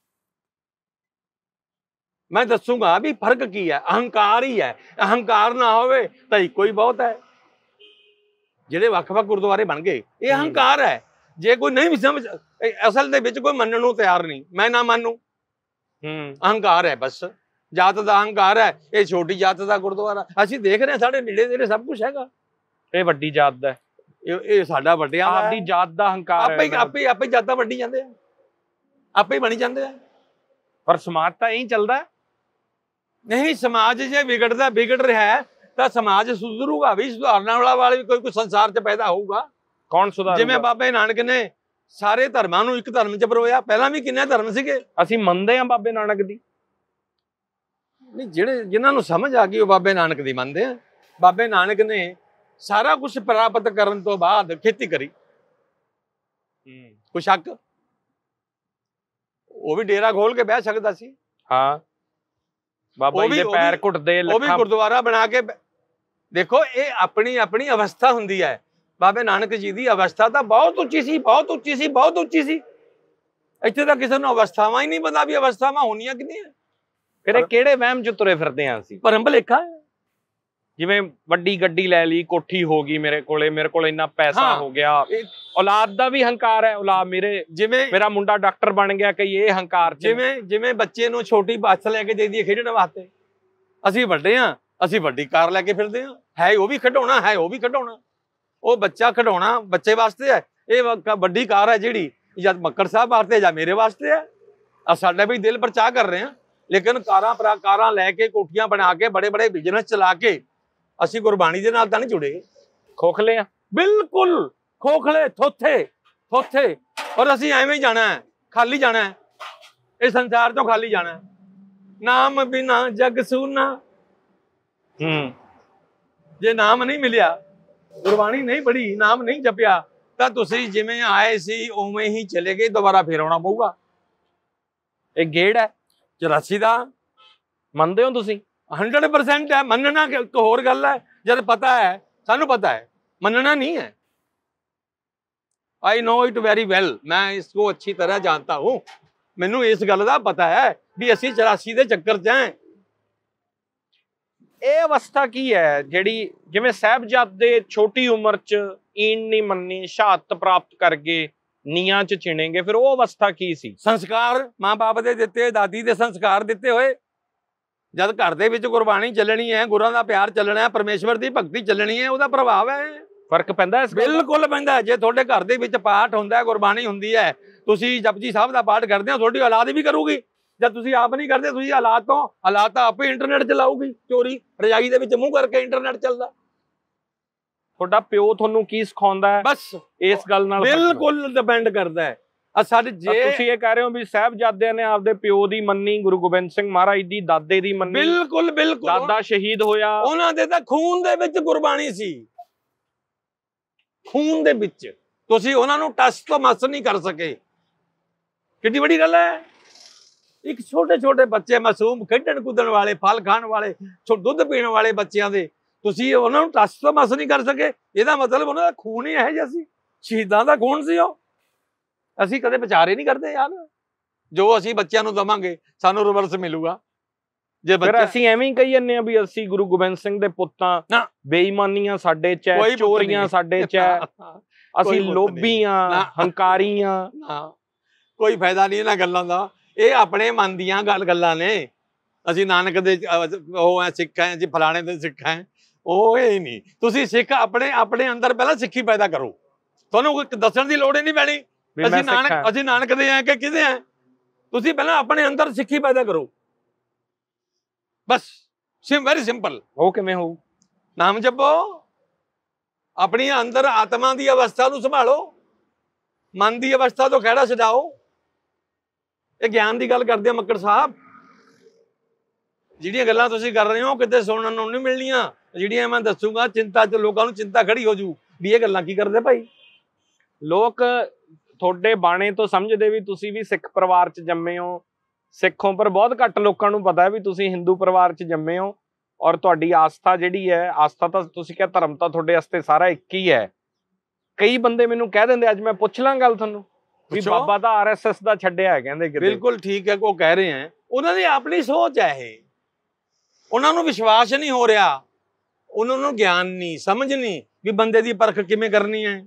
ਮੈਂ ਦੱਸੂਗਾ ਵੀ ਫਰਕ ਕੀ ਹੈ। ਅਹੰਕਾਰ ਹੀ ਹੈ। ਅਹੰਕਾਰ ਨਾ ਹੋਵੇ ਤਾਂ ਇੱਕੋ ਹੀ ਬਹੁਤ ਹੈ। ਜਿਹੜੇ ਵੱਖ-ਵੱਖ ਗੁਰਦੁਆਰੇ ਬਣ ਗਏ, ਇਹ ਅਹੰਕਾਰ ਹੈ। ਜੇ ਕੋਈ ਨਹੀਂ ਸਮਝ, ਅਸਲ ਦੇ ਵਿੱਚ ਕੋਈ ਮੰਨਣ ਨੂੰ ਤਿਆਰ ਨਹੀਂ, ਮੈਂ ਨਾ ਮੰਨੂ, ਹੂੰ ਅਹੰਕਾਰ ਹੈ। ਬਸ ਜਾਤ ਦਾ ਅਹੰਕਾਰ ਹੈ। ਇਹ ਛੋਟੀ ਜਾਤ ਦਾ ਗੁਰਦੁਆਰਾ ਅਸੀਂ ਦੇਖ ਰਹੇ ਹਾਂ, ਸਾਡੇ ਨੇੜੇ ਨੇੜੇ ਸਭ ਕੁਝ ਹੈਗਾ। ਇਹ ਵੱਡੀ ਜਾਤ ਦਾ, ਇਹ ਇਹ ਸਾਡਾ ਵੱਡਿਆਂ ਦਾ, ਆਪਦੀ ਜਾਤ ਦਾ ਹੰਕਾਰ ਹੈ। ਆਪੇ ਆਪੇ ਆਪੇ ਜਾਤਾਂ ਵੱਡੀ ਜਾਂਦੇ ਆ, ਆਪੇ ਬਣੀ ਜਾਂਦੇ ਆ। ਪਰ ਸਮਾਜ ਤਾਂ ਇਹੀ ਚੱਲਦਾ ਨਹੀਂ। ਸਮਾਜ ਜੇ ਵਿਗੜਦਾ ਵਿਗੜ ਰਿਹਾ ਹੈ ਤਾਂ ਸਮਾਜ ਸੁਧਰੂਗਾ ਵੀ, ਸੁਧਾਰਨ ਵਾਲਾ ਵਾਲਾ ਵੀ ਕੋਈ ਕੋਈ ਸੰਸਾਰ 'ਚ ਪੈਦਾ ਹੋਊਗਾ। ਕੌਣ ਸੁਧਾਰੂਗਾ? ਜਿਵੇਂ ਬਾਬੇ ਨਾਨਕ ਨੇ ਸਾਰੇ ਧਰਮਾਂ ਨੂੰ ਇੱਕ ਧਰਮ 'ਚ ਪਰੋਇਆ। ਪਹਿਲਾਂ ਵੀ ਕਿੰਨੇ ਧਰਮ ਸੀਗੇ। ਅਸੀਂ ਮੰਨਦੇ ਹਾਂ ਬਾਬੇ ਨਾਨਕ ਦੀ। ਨਹੀਂ, ਜਿਹੜੇ ਜਿਨ੍ਹਾਂ ਨੂੰ ਸਮਝ ਆ ਗਈ ਉਹ ਬਾਬੇ ਨਾਨਕ ਦੀ ਮੰਨਦੇ ਆ। ਬਾਬੇ ਨਾਨਕ ਨੇ ਸਾਰਾ ਕੁਝ ਪ੍ਰਾਪਤ ਕਰਨ ਤੋਂ ਬਾਅਦ ਖੇਤੀ ਕਰੀ। ਕੋਈ ਸ਼ੱਕ? ਉਹ ਵੀ ਡੇਰਾ ਖੋਲ ਕੇ ਬਹਿ ਸਕਦਾ ਸੀ। ਹਾਂ, ਬਾਬਾ ਜੀ ਦੇ ਪੈਰ ਘੁੱਟਦੇ, ਉਹ ਵੀ ਗੁਰਦੁਆਰਾ ਬਣਾ ਕੇ। ਦੇਖੋ, ਇਹ ਆਪਣੀ ਆਪਣੀ ਅਵਸਥਾ ਹੁੰਦੀ ਹੈ। ਬਾਬੇ ਨਾਨਕ ਜੀ ਦੀ ਅਵਸਥਾ ਤਾਂ ਬਹੁਤ ਉੱਚੀ ਸੀ, ਬਹੁਤ ਉੱਚੀ ਸੀ, ਬਹੁਤ ਉੱਚੀ ਸੀ। ਇੱਥੇ ਤਾਂ ਕਿਸੇ ਨੂੰ ਅਵਸਥਾਵਾਂ ਹੀ ਨਹੀਂ ਪਤਾ ਵੀ ਅਵਸਥਾਵਾਂ ਹੋਣੀਆਂ ਕਿੰਨੀਆਂ। ਫਿਰ ਇਹ ਕਿਹੜੇ ਵਹਿਮ 'ਚ ਤੁਰੇ ਫਿਰਦੇ ਆ ਅਸੀਂ? ਭਰਮ ਭੁਲੇਖਾ ਹੈ। ਜਿਵੇਂ ਵੱਡੀ ਗੱਡੀ ਲੈ ਲਈ, ਕੋਠੀ ਹੋ ਗਈ ਮੇਰੇ ਕੋਲੇ, ਮੇਰੇ ਕੋਲ ਇੰਨਾ ਪੈਸਾ ਹਾਂ, ਹੋ ਗਿਆ। ਔਲਾਦ ਦਾ ਵੀ ਹੰਕਾਰ ਹੈ, ਔਲਾਦ ਮੇਰੇ ਜਿਵੇਂ ਮੇਰਾ ਮੁੰਡਾ ਡਾਕਟਰ ਬਣ ਗਿਆ, ਕਈ ਇਹ ਹੰਕਾਰ ਚ। ਜਿਵੇਂ ਜਿਵੇਂ ਬੱਚੇ ਨੂੰ ਛੋਟੀ ਬੱਸ ਲੈ ਕੇ ਦੇ ਦਈਏ ਖੇਡਣ ਵਾਸਤੇ, ਅਸੀਂ ਵੱਡੇ ਆ, ਅਸੀਂ ਵੱਡੀ ਕਾਰ ਲੈ ਕੇ ਫਿਰਦੇ ਆ, ਹੈ ਉਹ ਵੀ ਖਿਡੌਣਾ, ਹੈ ਉਹ ਵੀ ਖਿਡੌਣਾ। ਉਹ ਬੱਚਾ ਖਿਡੌਣਾ ਬੱਚੇ ਵਾਸਤੇ ਹੈ, ਇਹ ਵੱਡੀ ਕਾਰ ਹੈ ਜਿਹੜੀ ਜਦ ਮੱਕੜ ਸਾਹਿਬ ਵਾਸਤੇ ਜਾਂ ਮੇਰੇ ਵਾਸਤੇ ਹੈ। ਆ ਸਾਡਾ ਵੀ ਦਿਲ ਪਰਚਾ ਕਰ ਰਹੇ ਆ, ਲੇਕਿਨ ਕਾਰਾਂ ਪਰਾ ਕਾਰਾਂ ਲੈ ਕੇ, ਕੋਠੀਆਂ ਬਣਾ ਕੇ, ਬੜੇ ਬੜੇ ਬਿਜ਼ਨਸ ਚਲਾ ਕੇ ਅਸੀਂ ਗੁਰਬਾਣੀ ਦੇ ਨਾਲ ਤਾਂ ਨਹੀਂ ਜੁੜੇ। ਖੋਖਲੇ ਆ, ਬਿਲਕੁਲ ਖੋਖਲੇ, ਥੋਥੇ ਥੋਥੇ। ਔਰ ਅਸੀਂ ਐਵੇਂ ਹੀ ਜਾਣਾ ਹੈ, ਖਾਲੀ ਜਾਣਾ ਹੈ, ਇਹ ਸੰਸਾਰ ਤੋਂ ਖਾਲੀ ਜਾਣਾ ਹੈ। ਨਾਮ ਬਿਨਾ ਜਗ ਸੂਨਾ। ਹੂੰ, ਜੇ ਨਾਮ ਨਹੀਂ ਮਿਲਿਆ, ਗੁਰਬਾਣੀ ਨਹੀਂ ਪੜ੍ਹੀ, ਨਾਮ ਨਹੀਂ ਜਪਿਆ, ਤਾਂ ਤੁਸੀਂ ਜਿਵੇਂ ਆਏ ਸੀ ਉਵੇਂ ਹੀ ਚਲੇ ਗਏ, ਦੁਬਾਰਾ ਫੇਰ ਆਉਣਾ ਪਊਗਾ। ਇਹ ਗੇੜ ਹੈ ਚੁਰਾਸੀ ਦਾ। ਮੰਨਦੇ ਹੋ ਤੁਸੀਂ? ਹੰਡਰਡ ਪਰਸੈਂਟ ਹੈ। ਮੰਨਣਾ ਇੱਕ ਹੋਰ ਗੱਲ ਹੈ, ਜਦ ਪਤਾ ਹੈ, ਸਾਨੂੰ ਪਤਾ ਹੈ, ਮੰਨਣਾ ਨਹੀਂ ਹੈ। I know it very well, मैं इसको अच्छी तरह जानता हूं, मैनू इस गल का पता है भी असी चौरासी के चक्कर च हैं। ਇਹ ਅਵਸਥਾ ਕੀ ਹੈ ਜਿਹੜੀ ਜਿਵੇਂ ਸਾਹਿਬਜ਼ਾਦੇ ਛੋਟੀ ਉਮਰ ਚ ਈਨ ਨਹੀਂ ਮੰਨੀ, ਸ਼ਹਾਦਤ ਪ੍ਰਾਪਤ ਕਰ ਗਏ, ਨੀਆਂ ਚ ਚਿਣੇਗੇ, ਫਿਰ ਉਹ ਅਵਸਥਾ ਕੀ ਸੀ? ਸੰਸਕਾਰ ਮਾਂ ਬਾਪ ਦੇ ਦਿੱਤੇ, ਦਾਦੀ ਦੇ ਸੰਸਕਾਰ ਦਿੱਤੇ ਹੋਏ। ਜਦ ਘਰ ਦੇ ਵਿੱਚ ਗੁਰਬਾਣੀ ਚੱਲਣੀ ਹੈ, ਗੁਰਾਂ ਦਾ ਪਿਆਰ ਚੱਲਣਾ ਹੈ, ਪਰਮੇਸ਼ਵਰ ਦੀ ਭਗਤੀ ਚੱਲਣੀ ਹੈ, ਉਹਦਾ ਪ੍ਰਭਾਵ ਹੈ। ਫਰਕ ਪੈਂਦਾ ਇਸ ਗੱਲ ਦਾ? ਬਿਲਕੁਲ ਪੈਂਦਾ। ਜੇ ਤੁਹਾਡੇ ਘਰ ਦੇ ਵਿੱਚ ਪਾਠ ਹੁੰਦਾ ਹੈ, ਗੁਰਬਾਣੀ ਹੁੰਦੀ ਹੈ, ਤੁਸੀਂ ਜਪਜੀ ਸਾਹਿਬ ਦਾ ਪਾਠ ਕਰਦੇ ਹੋ, ਤੁਹਾਡੀ ਔਲਾਦ ਵੀ ਕਰੂਗੀ। ਜਦ ਤੁਸੀਂ ਆਪ ਨਹੀਂ ਕਰਦੇ, ਤੁਸੀਂ ਹਾਲਾਤ ਤੋਂ ਹਾਲਾਤ ਤਾਂ ਆਪੇ ਇੰਟਰਨੈਟ ਚਲਾਊਗੀ, ਚੋਰੀ ਰਜਾਈ ਦੇ ਵਿੱਚ ਮੂੰਹ ਕਰਕੇ ਇੰਟਰਨੈਟ ਚੱਲਦਾ। ਤੁਹਾਡਾ ਪਿਓ ਤੁਹਾਨੂੰ ਕੀ ਸਿਖਾਉਂਦਾ ਹੈ, ਬਸ ਇਸ ਗੱਲ ਨਾਲ ਬਿਲਕੁਲ ਡਿਪੈਂਡ ਕਰਦਾ ਹੈ। ਸਾਡੇ ਜੇ ਤੁਸੀਂ ਇਹ ਕਹਿ ਰਹੇ ਹੋ ਵੀ ਸਾਹਿਬਜ਼ਾਦਿਆਂ ਨੇ ਆਪਦੇ ਪਿਓ ਦੀ ਮੰਨੀ, ਗੁਰੂ ਗੋਬਿੰਦ ਸਿੰਘ ਮਹਾਰਾਜ ਦੀ, ਦਾਦੇ ਦੀ ਮੰਨੀ, ਬਿਲਕੁਲ ਬਿਲਕੁਲ, ਦਾਦਾ ਸ਼ਹੀਦ ਹੋਇਆ, ਉਹਨਾਂ ਦੇ ਤਾਂ ਖੂਨ ਦੇ ਵਿੱਚ ਗੁਰਬਾਣੀ ਸੀ, ਖੂਨ ਦੇ ਵਿੱਚ। ਤੁਸੀਂ ਉਹਨਾਂ ਨੂੰ ਟਸ ਤੋਂ ਮਸ ਨਹੀਂ ਕਰ ਸਕੇ। ਕਿੰਨੀ ਵੱਡੀ ਗੱਲ ਹੈ। ਇੱਕ ਛੋਟੇ ਛੋਟੇ ਬੱਚੇ ਮਾਸੂਮ, ਖੇਡਣ ਕੁੱਦਣ ਵਾਲੇ, ਫਲ ਖਾਣ ਵਾਲੇ, ਦੁੱਧ ਪੀਣ ਵਾਲੇ ਬੱਚਿਆਂ ਦੇ ਤੁਸੀਂ ਉਹਨਾਂ ਨੂੰ ਟਸ ਤੋਂ ਮਸ ਨਹੀਂ ਕਰ ਸਕੇ। ਇਹਦਾ ਮਤਲਬ ਉਹਨਾਂ ਦਾ ਖੂਨ ਹੀ ਇਹੋ ਜਿਹਾ ਸੀ, ਸ਼ਹੀਦਾਂ ਦਾ ਖੂਨ ਸੀ ਉਹ। ਅਸੀਂ ਕਦੇ ਵਿਚਾਰੇ ਨਹੀਂ ਕਰਦੇ ਯਾਰ, ਜੋ ਅਸੀਂ ਬੱਚਿਆਂ ਨੂੰ ਦਵਾਂਗੇ ਸਾਨੂੰ ਰਿਵਰਸ ਮਿਲੂਗਾ। ਜੇ ਫਿਰ ਅਸੀਂ ਐਵੇਂ ਹੀ ਕਹੀ ਜਾਂਦੇ ਆ ਵੀ ਅਸੀਂ ਗੁਰੂ ਗੋਬਿੰਦ ਸਿੰਘ ਦੇ ਪੁੱਤਾਂ, ਬੇਈਮਾਨੀਆਂ ਸਾਡੇ ਚ ਹੈ, ਚੋਰੀਆਂ ਸਾਡੇ ਚ ਹੈ, ਅਸੀਂ ਲੋਭੀਆਂ, ਹੰਕਾਰੀਆਂ। ਕੋਈ ਫਾਇਦਾ ਨਹੀਂ ਇਹਨਾਂ ਗੱਲਾਂ ਦਾ, ਇਹ ਆਪਣੇ ਮਨ ਦੀਆਂ ਗੱਲ ਗੱਲਾਂ ਨੇ। ਅਸੀਂ ਨਾਨਕ ਦੇ ਉਹ ਹੈ, ਸਿੱਖ ਹੈ ਜੀ, ਫਲਾਣੇ ਦੇ ਸਿੱਖ ਹੈ, ਉਹ ਇਹ ਨਹੀਂ। ਤੁਸੀਂ ਸਿੱਖ ਆਪਣੇ ਆਪਣੇ ਅੰਦਰ ਪਹਿਲਾਂ ਸਿੱਖੀ ਪੈਦਾ ਕਰੋ, ਤੁਹਾਨੂੰ ਦੱਸਣ ਦੀ ਲੋੜ ਹੀ ਨਹੀਂ ਪੈਣੀ ਅਸੀਂ ਨਾਨਕ ਅਸੀਂ ਨਾਨਕ ਦੇ ਆ ਕਿ ਕਿਹਦੇ ਆ। ਤੁਸੀਂ ਪਹਿਲਾਂ ਆਪਣੇ ਅੰਦਰ ਸਿੱਖੀ ਪੈਦਾ ਕਰੋ, ਬਸ ਸਿਮ ਵੈਰੀ ਸਿੰਪਲ। ਉਹ ਕਿਵੇਂ ਹੋਊ? ਨਾਮ ਜਪੋ, ਆਪਣੀ ਅੰਦਰ ਆਤਮਾ ਦੀ ਅਵਸਥਾ ਨੂੰ ਸੰਭਾਲੋ, ਮਨ ਦੀ ਅਵਸਥਾ ਤੋਂ ਖਹਿੜਾ ਛਡਾਓ। ਇਹ ਗਿਆਨ ਦੀ ਗੱਲ ਕਰਦੇ ਆ ਮੱਕੜ ਸਾਹਿਬ। ਜਿਹੜੀਆਂ ਗੱਲਾਂ ਤੁਸੀਂ ਕਰ ਰਹੇ ਹੋ ਕਿਤੇ ਸੁਣਨ ਨੂੰ ਨਹੀਂ ਮਿਲਣੀਆਂ, ਜਿਹੜੀਆਂ ਮੈਂ ਦੱਸੂਗਾ ਚਿੰਤਾ ਚ ਲੋਕਾਂ ਨੂੰ ਚਿੰਤਾ ਖੜੀ ਹੋ ਜੂ ਵੀ ਇਹ ਗੱਲਾਂ ਕੀ ਕਰਦੇ ਭਾਈ। ਲੋਕ ਤੁਹਾਡੇ ਬਾਣੇ ਤੋਂ ਸਮਝਦੇ ਵੀ ਤੁਸੀਂ ਵੀ ਸਿੱਖ ਪਰਿਵਾਰ ਚ ਜੰਮੇ ਹੋ, ਸਿੱਖੋਂ, ਪਰ ਬਹੁਤ ਘੱਟ ਲੋਕਾਂ ਨੂੰ ਪਤਾ ਹੈ ਵੀ ਤੁਸੀਂ ਹਿੰਦੂ ਪਰਿਵਾਰ ਚ ਜੰਮੇ ਹੋ। ਔਰ ਤੁਹਾਡੀ ਆਸਥਾ ਜਿਹੜੀ ਹੈ, ਆਸਥਾ ਤਾਂ ਤੁਸੀਂ ਕਿਹਾ ਧਰਮ ਤਾਂ ਤੁਹਾਡੇ ਵਾਸਤੇ ਸਾਰਾ ਇੱਕ ਹੀ ਹੈ। ਕਈ ਬੰਦੇ ਮੈਨੂੰ ਕਹਿ ਦਿੰਦੇ, ਅੱਜ ਮੈਂ ਪੁੱਛ ਲਾਂ ਗੱਲ ਤੁਹਾਨੂੰ, ਵੀ ਬਾਬਾ ਤਾਂ ਆਰ ਐਸ ਐਸ ਦਾ ਛੱਡਿਆ ਹੈ ਕਹਿੰਦੇ ਕਿਤੇ। ਬਿਲਕੁਲ ਠੀਕ ਹੈ, ਉਹ ਕਹਿ ਰਹੇ ਹੈ, ਉਹਨਾਂ ਦੀ ਆਪਣੀ ਸੋਚ ਹੈ ਇਹ। ਉਹਨਾਂ ਨੂੰ ਵਿਸ਼ਵਾਸ ਨਹੀਂ ਹੋ ਰਿਹਾ, ਉਹਨਾਂ ਨੂੰ ਗਿਆਨ ਨਹੀਂ, ਸਮਝ ਨਹੀਂ ਵੀ ਬੰਦੇ ਦੀ ਪਰਖ ਕਿਵੇਂ ਕਰਨੀ ਹੈ।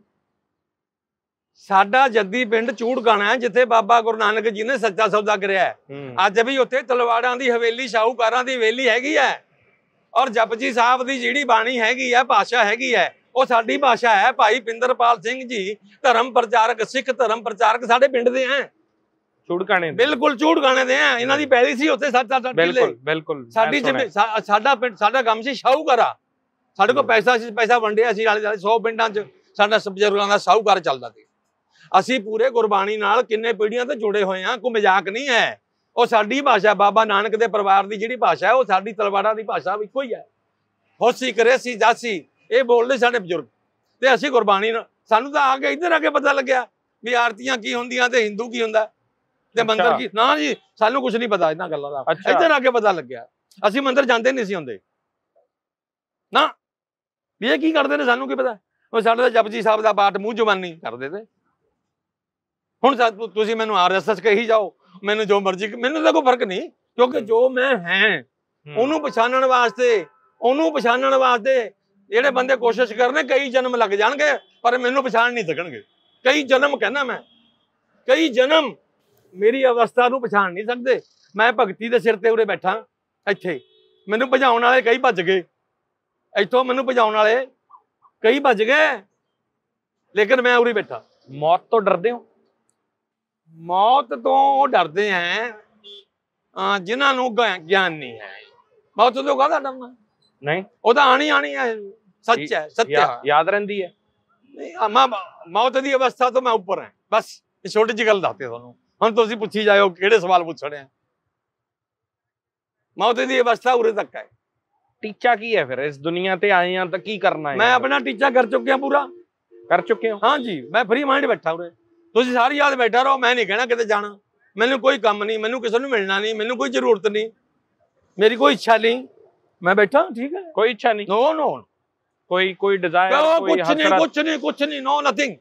ਸਾਡਾ ਜੱਦੀ ਪਿੰਡ ਚੂੜਕਾਣਾ ਹੈ, ਜਿੱਥੇ ਬਾਬਾ ਗੁਰੂ ਨਾਨਕ ਜੀ ਨੇ ਸੱਚਾ ਸੌਦਾ ਕਰਿਆ ਹੈ। ਅੱਜ ਵੀ ਉੱਥੇ ਤਲਵਾੜਾਂ ਦੀ ਹਵੇਲੀ, ਸ਼ਾਹੂਕਾਰਾਂ ਦੀ ਹਵੇਲੀ ਹੈਗੀ ਹੈ। ਔਰ ਜਪਜੀ ਸਾਹਿਬ ਦੀ ਜਿਹੜੀ ਬਾਣੀ ਹੈਗੀ ਹੈ, ਭਾਸ਼ਾ ਹੈਗੀ ਹੈ, ਉਹ ਸਾਡੀ ਭਾਸ਼ਾ ਹੈ। ਭਾਈ ਪਿੰਦਰਪਾਲ ਸਿੰਘ ਜੀ ਧਰਮ ਪ੍ਰਚਾਰਕ, ਸਿੱਖ ਧਰਮ ਪ੍ਰਚਾਰਕ ਸਾਡੇ ਪਿੰਡ ਦੇ ਹੈ, ਚੂੜਕਾਣੇ। ਬਿਲਕੁਲ ਚੂੜਕਾਣੇ ਦੇ ਹੈ। ਇਹਨਾਂ ਦੀ ਪੈਲੀ ਸੀ ਉੱਥੇ ਸੱਤ ਸੱਤ ਕਿੱਲੇ। ਬਿਲਕੁਲ ਸਾਡੀ ਸਾਡਾ ਪਿੰਡ, ਸਾਡਾ ਕੰਮ ਸੀ ਸ਼ਾਹੂਕਾਰਾ। ਸਾਡੇ ਕੋਲ ਪੈਸਾ ਸੀ, ਪੈਸਾ ਵੰਡਿਆ ਸੀ ਨਾਲੇ ਨਾਲੇ ਸੌ ਪਿੰਡਾਂ 'ਚ ਸਾਡਾ ਬਜ਼ੁਰਗਾਂ ਦਾ ਸ਼ਾਹੂਕਾਰ ਚੱਲਦਾ ਸੀ। ਅਸੀਂ ਪੂਰੇ ਗੁਰਬਾਣੀ ਨਾਲ ਕਿੰਨੇ ਪੀੜ੍ਹੀਆਂ ਤੋਂ ਜੁੜੇ ਹੋਏ ਹਾਂ, ਕੋਈ ਮਜ਼ਾਕ ਨਹੀਂ ਹੈ। ਉਹ ਸਾਡੀ ਭਾਸ਼ਾ, ਬਾਬਾ ਨਾਨਕ ਦੇ ਪਰਿਵਾਰ ਦੀ ਜਿਹੜੀ ਭਾਸ਼ਾ ਹੈ, ਉਹ ਸਾਡੀ ਤਲਵਾੜਾਂ ਦੀ ਭਾਸ਼ਾ ਇੱਕੋ ਹੀ ਹੈ। ਹੋਸੀ ਕਰੇਸੀ ਜਾਸੀ ਇਹ ਬੋਲਦੇ ਸਾਡੇ ਬਜ਼ੁਰਗ, ਤੇ ਅਸੀਂ ਗੁਰਬਾਣੀ ਨਾਲ, ਸਾਨੂੰ ਤਾਂ ਆ ਕੇ ਇੱਧਰ ਆ ਕੇ ਪਤਾ ਲੱਗਿਆ ਵੀ ਆਰਤੀਆਂ ਕੀ ਹੁੰਦੀਆਂ ਤੇ ਹਿੰਦੂ ਕੀ ਹੁੰਦਾ ਤੇ ਮੰਦਿਰ ਕੀ। ਨਾ ਜੀ, ਸਾਨੂੰ ਕੁਛ ਨਹੀਂ ਪਤਾ ਇਹਨਾਂ ਗੱਲਾਂ ਦਾ, ਇੱਧਰ ਆ ਕੇ ਪਤਾ ਲੱਗਿਆ। ਅਸੀਂ ਮੰਦਿਰ ਜਾਂਦੇ ਨਹੀਂ ਸੀ ਹੁੰਦੇ ਨਾ, ਵੀ ਇਹ ਕੀ ਕਰਦੇ ਨੇ ਸਾਨੂੰ ਕੀ ਪਤਾ। ਉਹ ਸਾਡੇ ਤਾਂ ਜਪਜੀ ਸਾਹਿਬ ਦਾ ਪਾਠ ਮੂੰਹ ਜ਼ੁਬਾਨੀ ਕਰਦੇ ਤੇ। ਹੁਣ ਤੁਸੀਂ ਮੈਨੂੰ ਆਰ ਐਸ ਐਸ ਕਹੀ ਜਾਓ, ਮੈਨੂੰ ਜੋ ਮਰਜ਼ੀ, ਮੈਨੂੰ ਤਾਂ ਕੋਈ ਫਰਕ ਨਹੀਂ, ਕਿਉਂਕਿ ਜੋ ਮੈਂ ਹੈ ਉਹਨੂੰ ਪਛਾਣਨ ਵਾਸਤੇ ਉਹਨੂੰ ਪਛਾਣਨ ਵਾਸਤੇ ਜਿਹੜੇ ਬੰਦੇ ਕੋਸ਼ਿਸ਼ ਕਰਨੇ ਕਈ ਜਨਮ ਲੱਗ ਜਾਣਗੇ, ਪਰ ਮੈਨੂੰ ਪਛਾਣ ਨਹੀਂ ਸਕਣਗੇ। ਕਈ ਜਨਮ ਕਹਿੰਦਾ ਮੈਂ, ਕਈ ਜਨਮ ਮੇਰੀ ਅਵਸਥਾ ਨੂੰ ਪਛਾਣ ਨਹੀਂ ਸਕਦੇ। ਮੈਂ ਭਗਤੀ ਦੇ ਸਿਰ ਤੇ ਉਰੇ ਬੈਠਾ, ਇੱਥੇ ਮੈਨੂੰ ਭਜਾਉਣ ਵਾਲੇ ਕਈ ਭੱਜ ਗਏ, ਇੱਥੋਂ ਮੈਨੂੰ ਭਜਾਉਣ ਵਾਲੇ ਕਈ ਭੱਜ ਗਏ, ਲੇਕਿਨ ਮੈਂ ਉਰੇ ਬੈਠਾ। ਮੌਤ ਤੋਂ ਡਰਦੇ ਹੋ? ਮੌਤ ਤੋਂ ਡਰਦੇ ਹੈ ਜਿਨ੍ਹਾਂ ਨੂੰ ਗਿਆਨ ਨਹੀਂ ਹੈ। ਮੌਤ ਤੋਂ ਕਾਹਦਾ ਡਰਨਾ? ਨਹੀਂ, ਉਹ ਤਾਂ ਆਣੀ ਆਣੀ ਹੈ, ਸੱਚ ਹੈ, ਸੱਚ ਹੈ, ਯਾਦ ਰਹਿੰਦੀ ਹੈ। ਮੌਤ ਦੀ ਅਵਸਥਾ ਤੋਂ ਮੈਂ ਉੱਪਰ ਹਾਂ, ਬਸ ਇਹ ਛੋਟੀ ਜਿਹੀ ਗੱਲ ਦੱਸਦੇ ਤੁਹਾਨੂੰ। ਹੁਣ ਤੁਸੀਂ ਪੁੱਛੀ ਜਾਇਓ ਕਿਹੜੇ ਸਵਾਲ ਪੁੱਛਣੇ ਆ। ਮੌਤ ਦੀ ਅਵਸਥਾ ਉਰੇ ਤੱਕ ਹੈ। ਟੀਚਾ ਕੀ ਹੈ ਫਿਰ? ਇਸ ਦੁਨੀਆ ਤੇ ਆਏ ਆ ਤਾਂ ਕੀ ਕਰਨਾ ਹੈ? ਮੈਂ ਆਪਣਾ ਟੀਚਾ ਕਰ ਚੁੱਕਿਆ, ਪੂਰਾ ਕਰ ਚੁੱਕੇ ਹੋ? ਹਾਂਜੀ, ਮੈਂ ਫਰੀ ਮਾਈਂਡ ਬੈਠਾ ਉਰੇ। ਤੁਸੀਂ ਸਾਰੀ ਯਾਦ ਬੈਠਾ ਰਹੋ, ਮੈਂ ਨਹੀਂ ਕਹਿਣਾ ਕਿਤੇ ਜਾਣਾ। ਮੈਨੂੰ ਕੋਈ ਕੰਮ ਨਹੀਂ, ਮੈਨੂੰ ਕਿਸੇ ਨੂੰ ਮਿਲਣਾ ਨਹੀਂ, ਮੈਨੂੰ ਕੋਈ ਜ਼ਰੂਰਤ ਨਹੀਂ, ਮੇਰੀ ਕੋਈ ਇੱਛਾ ਨਹੀਂ, ਮੈਂ ਬੈਠਾ ਠੀਕ ਹੈ। ਕੋਈ ਇੱਛਾ ਨਹੀਂ? ਨੋ ਨੋ ਕੋਈ ਕੋਈ ਡਿਜ਼ਾਇਰ? ਕੁਛ ਨਹੀਂ, ਕੁਛ ਨਹੀਂ, ਕੁਛ ਨਹੀਂ, ਨੋ ਨਥਿੰਗ।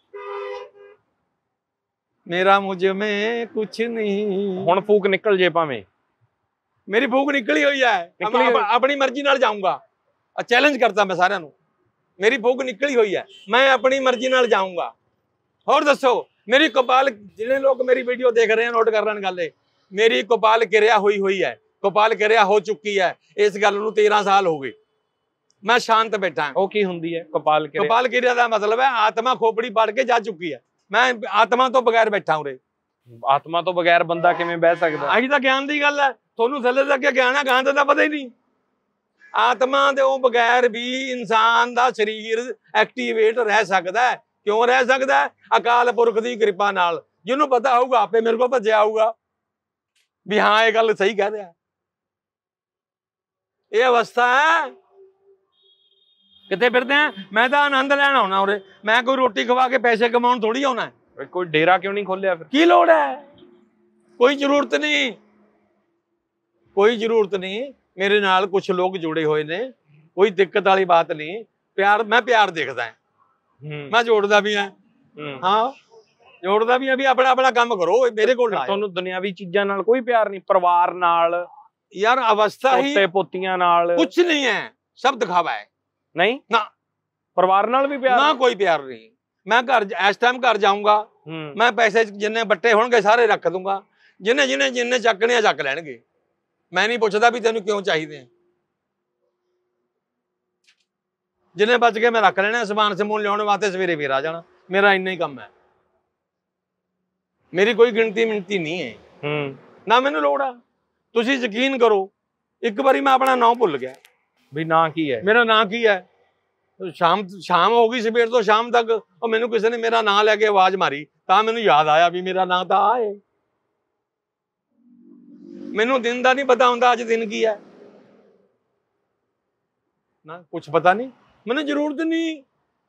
ਮੇਰਾ ਮੁਝ ਮੇ ਕੁਛ ਨਹੀਂ। ਹੁਣ ਫੂਕ ਨਿਕਲ ਜੇ ਭਾਵੇਂ। ਮੇਰੀ ਫੂਕ ਨਿਕਲੀ ਹੋਈ ਹੈ, ਆਪਣੀ ਮਰਜ਼ੀ ਨਾਲ ਜਾਊਂਗਾ। ਚੈਲੰਜ ਕਰਤਾ ਮੈਂ ਸਾਰਿਆਂ ਨੂੰ, ਮੇਰੀ ਫੂਕ ਨਿਕਲੀ ਹੋਈ ਹੈ, ਮੈਂ ਆਪਣੀ ਮਰਜ਼ੀ ਨਾਲ ਜਾਊਂਗਾ। ਹੋਰ ਦੱਸੋ, ਮੇਰੀ ਕਪਾਲ, ਜਿਹੜੇ ਲੋਕ ਮੇਰੀ ਵੀਡੀਓ ਦੇਖ ਰਹੇ ਹਨ ਨੋਟ ਕਰ ਲੈਣ ਗੱਲ, ਮੇਰੀ ਕਪਾਲ ਕਿਰਿਆ ਹੋਈ ਹੋਈ ਹੈ, ਕਪਾਲ ਕਿਰਿਆ ਹੋ ਚੁੱਕੀ ਹੈ। ਇਸ ਗੱਲ ਨੂੰ ਤੇਰਾਂ ਸਾਲ ਹੋ ਗਏ, ਮੈਂ ਸ਼ਾਂਤ ਬੈਠਾ। ਉਹ ਕੀ ਹੁੰਦੀ ਹੈ ਕਪਾਲ ਕਿਰਿਆ? ਕਪਾਲ ਕਿਰਿਆ ਦਾ ਮਤਲਬ ਹੈ ਆਤਮਾ ਖੋਪੜੀ ਪੜ ਕੇ ਜਾ ਚੁੱਕੀ ਹੈ। ਮੈਂ ਆਤਮਾ ਤੋਂ ਬਗੈਰ ਬੈਠਾ ਉਰੇ। ਆਤਮਾ ਤੋਂ ਬਗੈਰ ਬੰਦਾ ਕਿਵੇਂ ਬਹਿ ਸਕਦਾ? ਆਹੀ ਤਾਂ ਗਿਆਨ ਦੀ ਗੱਲ ਹੈ। ਤੁਹਾਨੂੰ ਥੱਲੇ ਤੱਕ ਗਿਆਨ ਹੈ, ਗਾਂ ਦਾ ਤਾਂ ਪਤਾ ਹੀ ਨਹੀਂ। ਆਤਮਾ ਦੇ ਉਹ ਬਗੈਰ ਵੀ ਇਨਸਾਨ ਦਾ ਸਰੀਰ ਐਕਟੀਵੇਟ ਰਹਿ ਸਕਦਾ ਹੈ। ਕਿਉਂ ਰਹਿ ਸਕਦਾ ਹੈ? ਅਕਾਲ ਪੁਰਖ ਦੀ ਕਿਰਪਾ ਨਾਲ। ਜਿਹਨੂੰ ਪਤਾ ਹੋਊਗਾ ਆਪੇ ਮੇਰੇ ਕੋਲ ਭੱਜਿਆ ਆਊਗਾ ਵੀ ਹਾਂ ਇਹ ਗੱਲ ਸਹੀ ਕਹਿ ਰਿਹਾ। ਇਹ ਅਵਸਥਾ ਹੈ। ਕਿੱਥੇ ਫਿਰਦੇ ਆ? ਮੈਂ ਤਾਂ ਆਨੰਦ ਲੈਣ ਆਉਣਾ ਉਰੇ। ਮੈਂ ਕੋਈ ਰੋਟੀ ਖਵਾ ਕੇ ਪੈਸੇ ਕਮਾਉਣ ਥੋੜੀ ਆਉਣਾ। ਕੋਈ ਡੇਰਾ ਕਿਉਂ ਨਹੀਂ ਖੋਲਿਆ ਫਿਰ? ਕੀ ਲੋੜ ਹੈ? ਕੋਈ ਜ਼ਰੂਰਤ ਨਹੀਂ, ਕੋਈ ਜ਼ਰੂਰਤ ਨਹੀਂ। ਮੇਰੇ ਨਾਲ ਕੁਝ ਲੋਕ ਜੁੜੇ ਹੋਏ ਨੇ, ਕੋਈ ਦਿੱਕਤ ਵਾਲੀ ਬਾਤ ਨਹੀਂ। ਪਿਆਰ, ਮੈਂ ਪਿਆਰ ਦੇਖਦਾ ਹਾਂ, ਮੈਂ ਜੋੜਦਾ ਵੀ ਹਾਂ। ਹਾਂ, ਜੋੜਦਾ ਵੀ ਆ ਵੀ ਆਪਣਾ ਆਪਣਾ ਕੰਮ ਕਰੋ, ਮੇਰੇ ਕੋਲ ਨਾ। ਤੁਹਾਨੂੰ ਦੁਨਿਆਵੀ ਚੀਜ਼ਾਂ ਨਾਲ ਕੋਈ ਪਿਆਰ ਨਹੀਂ? ਪਰਿਵਾਰ ਨਾਲ ਯਾਰ ਅਵਸਥਾ ਹੀ, ਪੋਤੇ ਪੋਤੀਆਂ ਨਾਲ ਕੁਝ ਨਹੀਂ ਹੈ, ਸਭ ਦਿਖਾਵਾ ਹੈ। ਨਹੀਂ ਨਾ, ਪਰਿਵਾਰ ਨਾਲ ਵੀ ਪਿਆਰ ਨਾ, ਕੋਈ ਪਿਆਰ ਨਹੀਂ। ਮੈਂ ਘਰ ਇਸ ਟਾਈਮ ਘਰ ਜਾਊਂਗਾ, ਮੈਂ ਪੈਸੇ ਜਿੰਨੇ ਬੱਟੇ ਹੋਣਗੇ ਸਾਰੇ ਰੱਖ ਦੂੰਗਾ। ਜਿੰਨੇ ਜਿੰਨੇ ਜਿੰਨੇ ਚੱਕਣੇ ਆ ਚੱਕ ਲੈਣਗੇ। ਮੈਂ ਨਹੀਂ ਪੁੱਛਦਾ ਵੀ ਤੈਨੂੰ ਕਿਉਂ ਚਾਹੀਦੇ ਆ। ਜਿੰਨੇ ਬਚ ਕੇ ਮੈਂ ਰੱਖ ਲੈਣਾ। ਸਮਾਨ ਸਮੂਨ ਲਿਆਉਣ ਵਾਸਤੇ ਸਵੇਰੇ ਫੇਰ ਆ ਜਾਣਾ। ਮੇਰਾ ਇੰਨਾ ਹੀ ਕੰਮ ਹੈ। ਮੇਰੀ ਕੋਈ ਗਿਣਤੀ ਮਿਣਤੀ ਨਹੀਂ ਹੈ, ਹੂੰ ਨਾ ਮੈਨੂੰ ਲੋੜ ਆ। ਤੁਸੀਂ ਯਕੀਨ ਕਰੋ, ਇੱਕ ਵਾਰੀ ਮੈਂ ਆਪਣਾ ਨਾਂ ਭੁੱਲ ਗਿਆ। ਵੀ ਨਾਂ ਕੀ ਹੈ? ਮੇਰਾ ਨਾਂ ਕੀ ਹੈ? ਸ਼ਾਮ ਸ਼ਾਮ ਹੋ ਗਈ, ਸਵੇਰ ਤੋਂ ਸ਼ਾਮ ਤੱਕ ਉਹ ਮੈਨੂੰ ਕਿਸੇ ਨੇ ਮੇਰਾ ਨਾਂ ਲੈ ਕੇ ਆਵਾਜ਼ ਮਾਰੀ, ਤਾਂ ਮੈਨੂੰ ਯਾਦ ਆਇਆ ਵੀ ਮੇਰਾ ਨਾਂ ਤਾਂ ਆ ਹੈ। ਮੈਨੂੰ ਦਿਨ ਦਾ ਨਹੀਂ ਪਤਾ ਹੁੰਦਾ ਅੱਜ ਦਿਨ ਕੀ ਹੈ, ਨਾ ਕੁਛ ਪਤਾ ਨਹੀਂ। ਮੈਨੂੰ ਜ਼ਰੂਰਤ ਨਹੀਂ।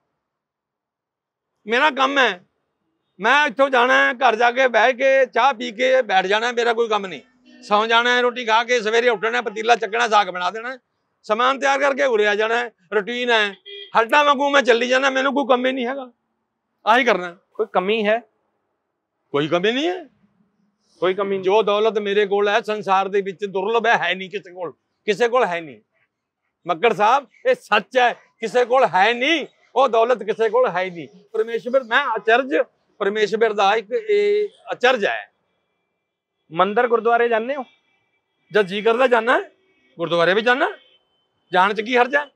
ਮੇਰਾ ਕੰਮ ਹੈ, ਮੈਂ ਇੱਥੋਂ ਜਾਣਾ, ਘਰ ਜਾ ਕੇ ਬਹਿ ਕੇ ਚਾਹ ਪੀ ਕੇ ਬੈਠ ਜਾਣਾ। ਮੇਰਾ ਕੋਈ ਕੰਮ ਨਹੀਂ। ਸੌਂ ਜਾਣਾ, ਰੋਟੀ ਖਾ ਕੇ ਸਵੇਰੇ ਉੱਠਣਾ, ਪਤੀਲਾ ਚੱਕਣਾ, ਸਾਗ ਬਣਾ ਦੇਣਾ, ਸਮਾਨ ਤਿਆਰ ਕਰਕੇ ਉਰੇ ਆ ਜਾਣਾ। ਰੂਟੀਨ ਹੈ। ਹੱਡਾਂ ਵਾਂਗੂ ਮੈਂ ਚੱਲੀ ਜਾਣਾ, ਮੈਨੂੰ ਕੋਈ ਕੰਮ ਹੀ ਨਹੀਂ ਹੈਗਾ। ਆਹੀ ਕਰਨਾ। ਕੋਈ ਕਮੀ ਹੈ? ਕੋਈ ਕਮੀ ਨਹੀਂ ਹੈ। ਕੋਈ ਕਮੀ? ਜੋ ਦੌਲਤ ਮੇਰੇ ਕੋਲ ਹੈ ਸੰਸਾਰ ਦੇ ਵਿੱਚ ਦੁਰਲਭ ਹੈ, ਹੈ ਨਹੀਂ ਕਿਸੇ ਕੋਲ। ਕਿਸੇ ਕੋਲ ਹੈ ਨਹੀਂ। ਮੱਕੜ ਸਾਹਿਬ, ਇਹ ਸੱਚ ਹੈ, ਕਿਸੇ ਕੋਲ ਹੈ ਨਹੀਂ। ਉਹ ਦੌਲਤ ਕਿਸੇ ਕੋਲ ਹੈ ਨਹੀਂ। ਪਰਮੇਸ਼ਵਰ, ਮੈਂ ਅਚਰਜ, ਪਰਮੇਸ਼ਵਰ ਦਾ ਇੱਕ ਇਹ ਅਚਰਜ ਹੈ। ਮੰਦਿਰ ਗੁਰਦੁਆਰੇ ਜਾਂਦੇ ਹੋ? ਜਦ ਜੀ ਕਰਦਾ ਜਾਣਾ, ਗੁਰਦੁਆਰੇ ਵੀ ਜਾਣਾ। ਜਾਣ ਚ ਕੀ ਹਰਜ ਹੈ?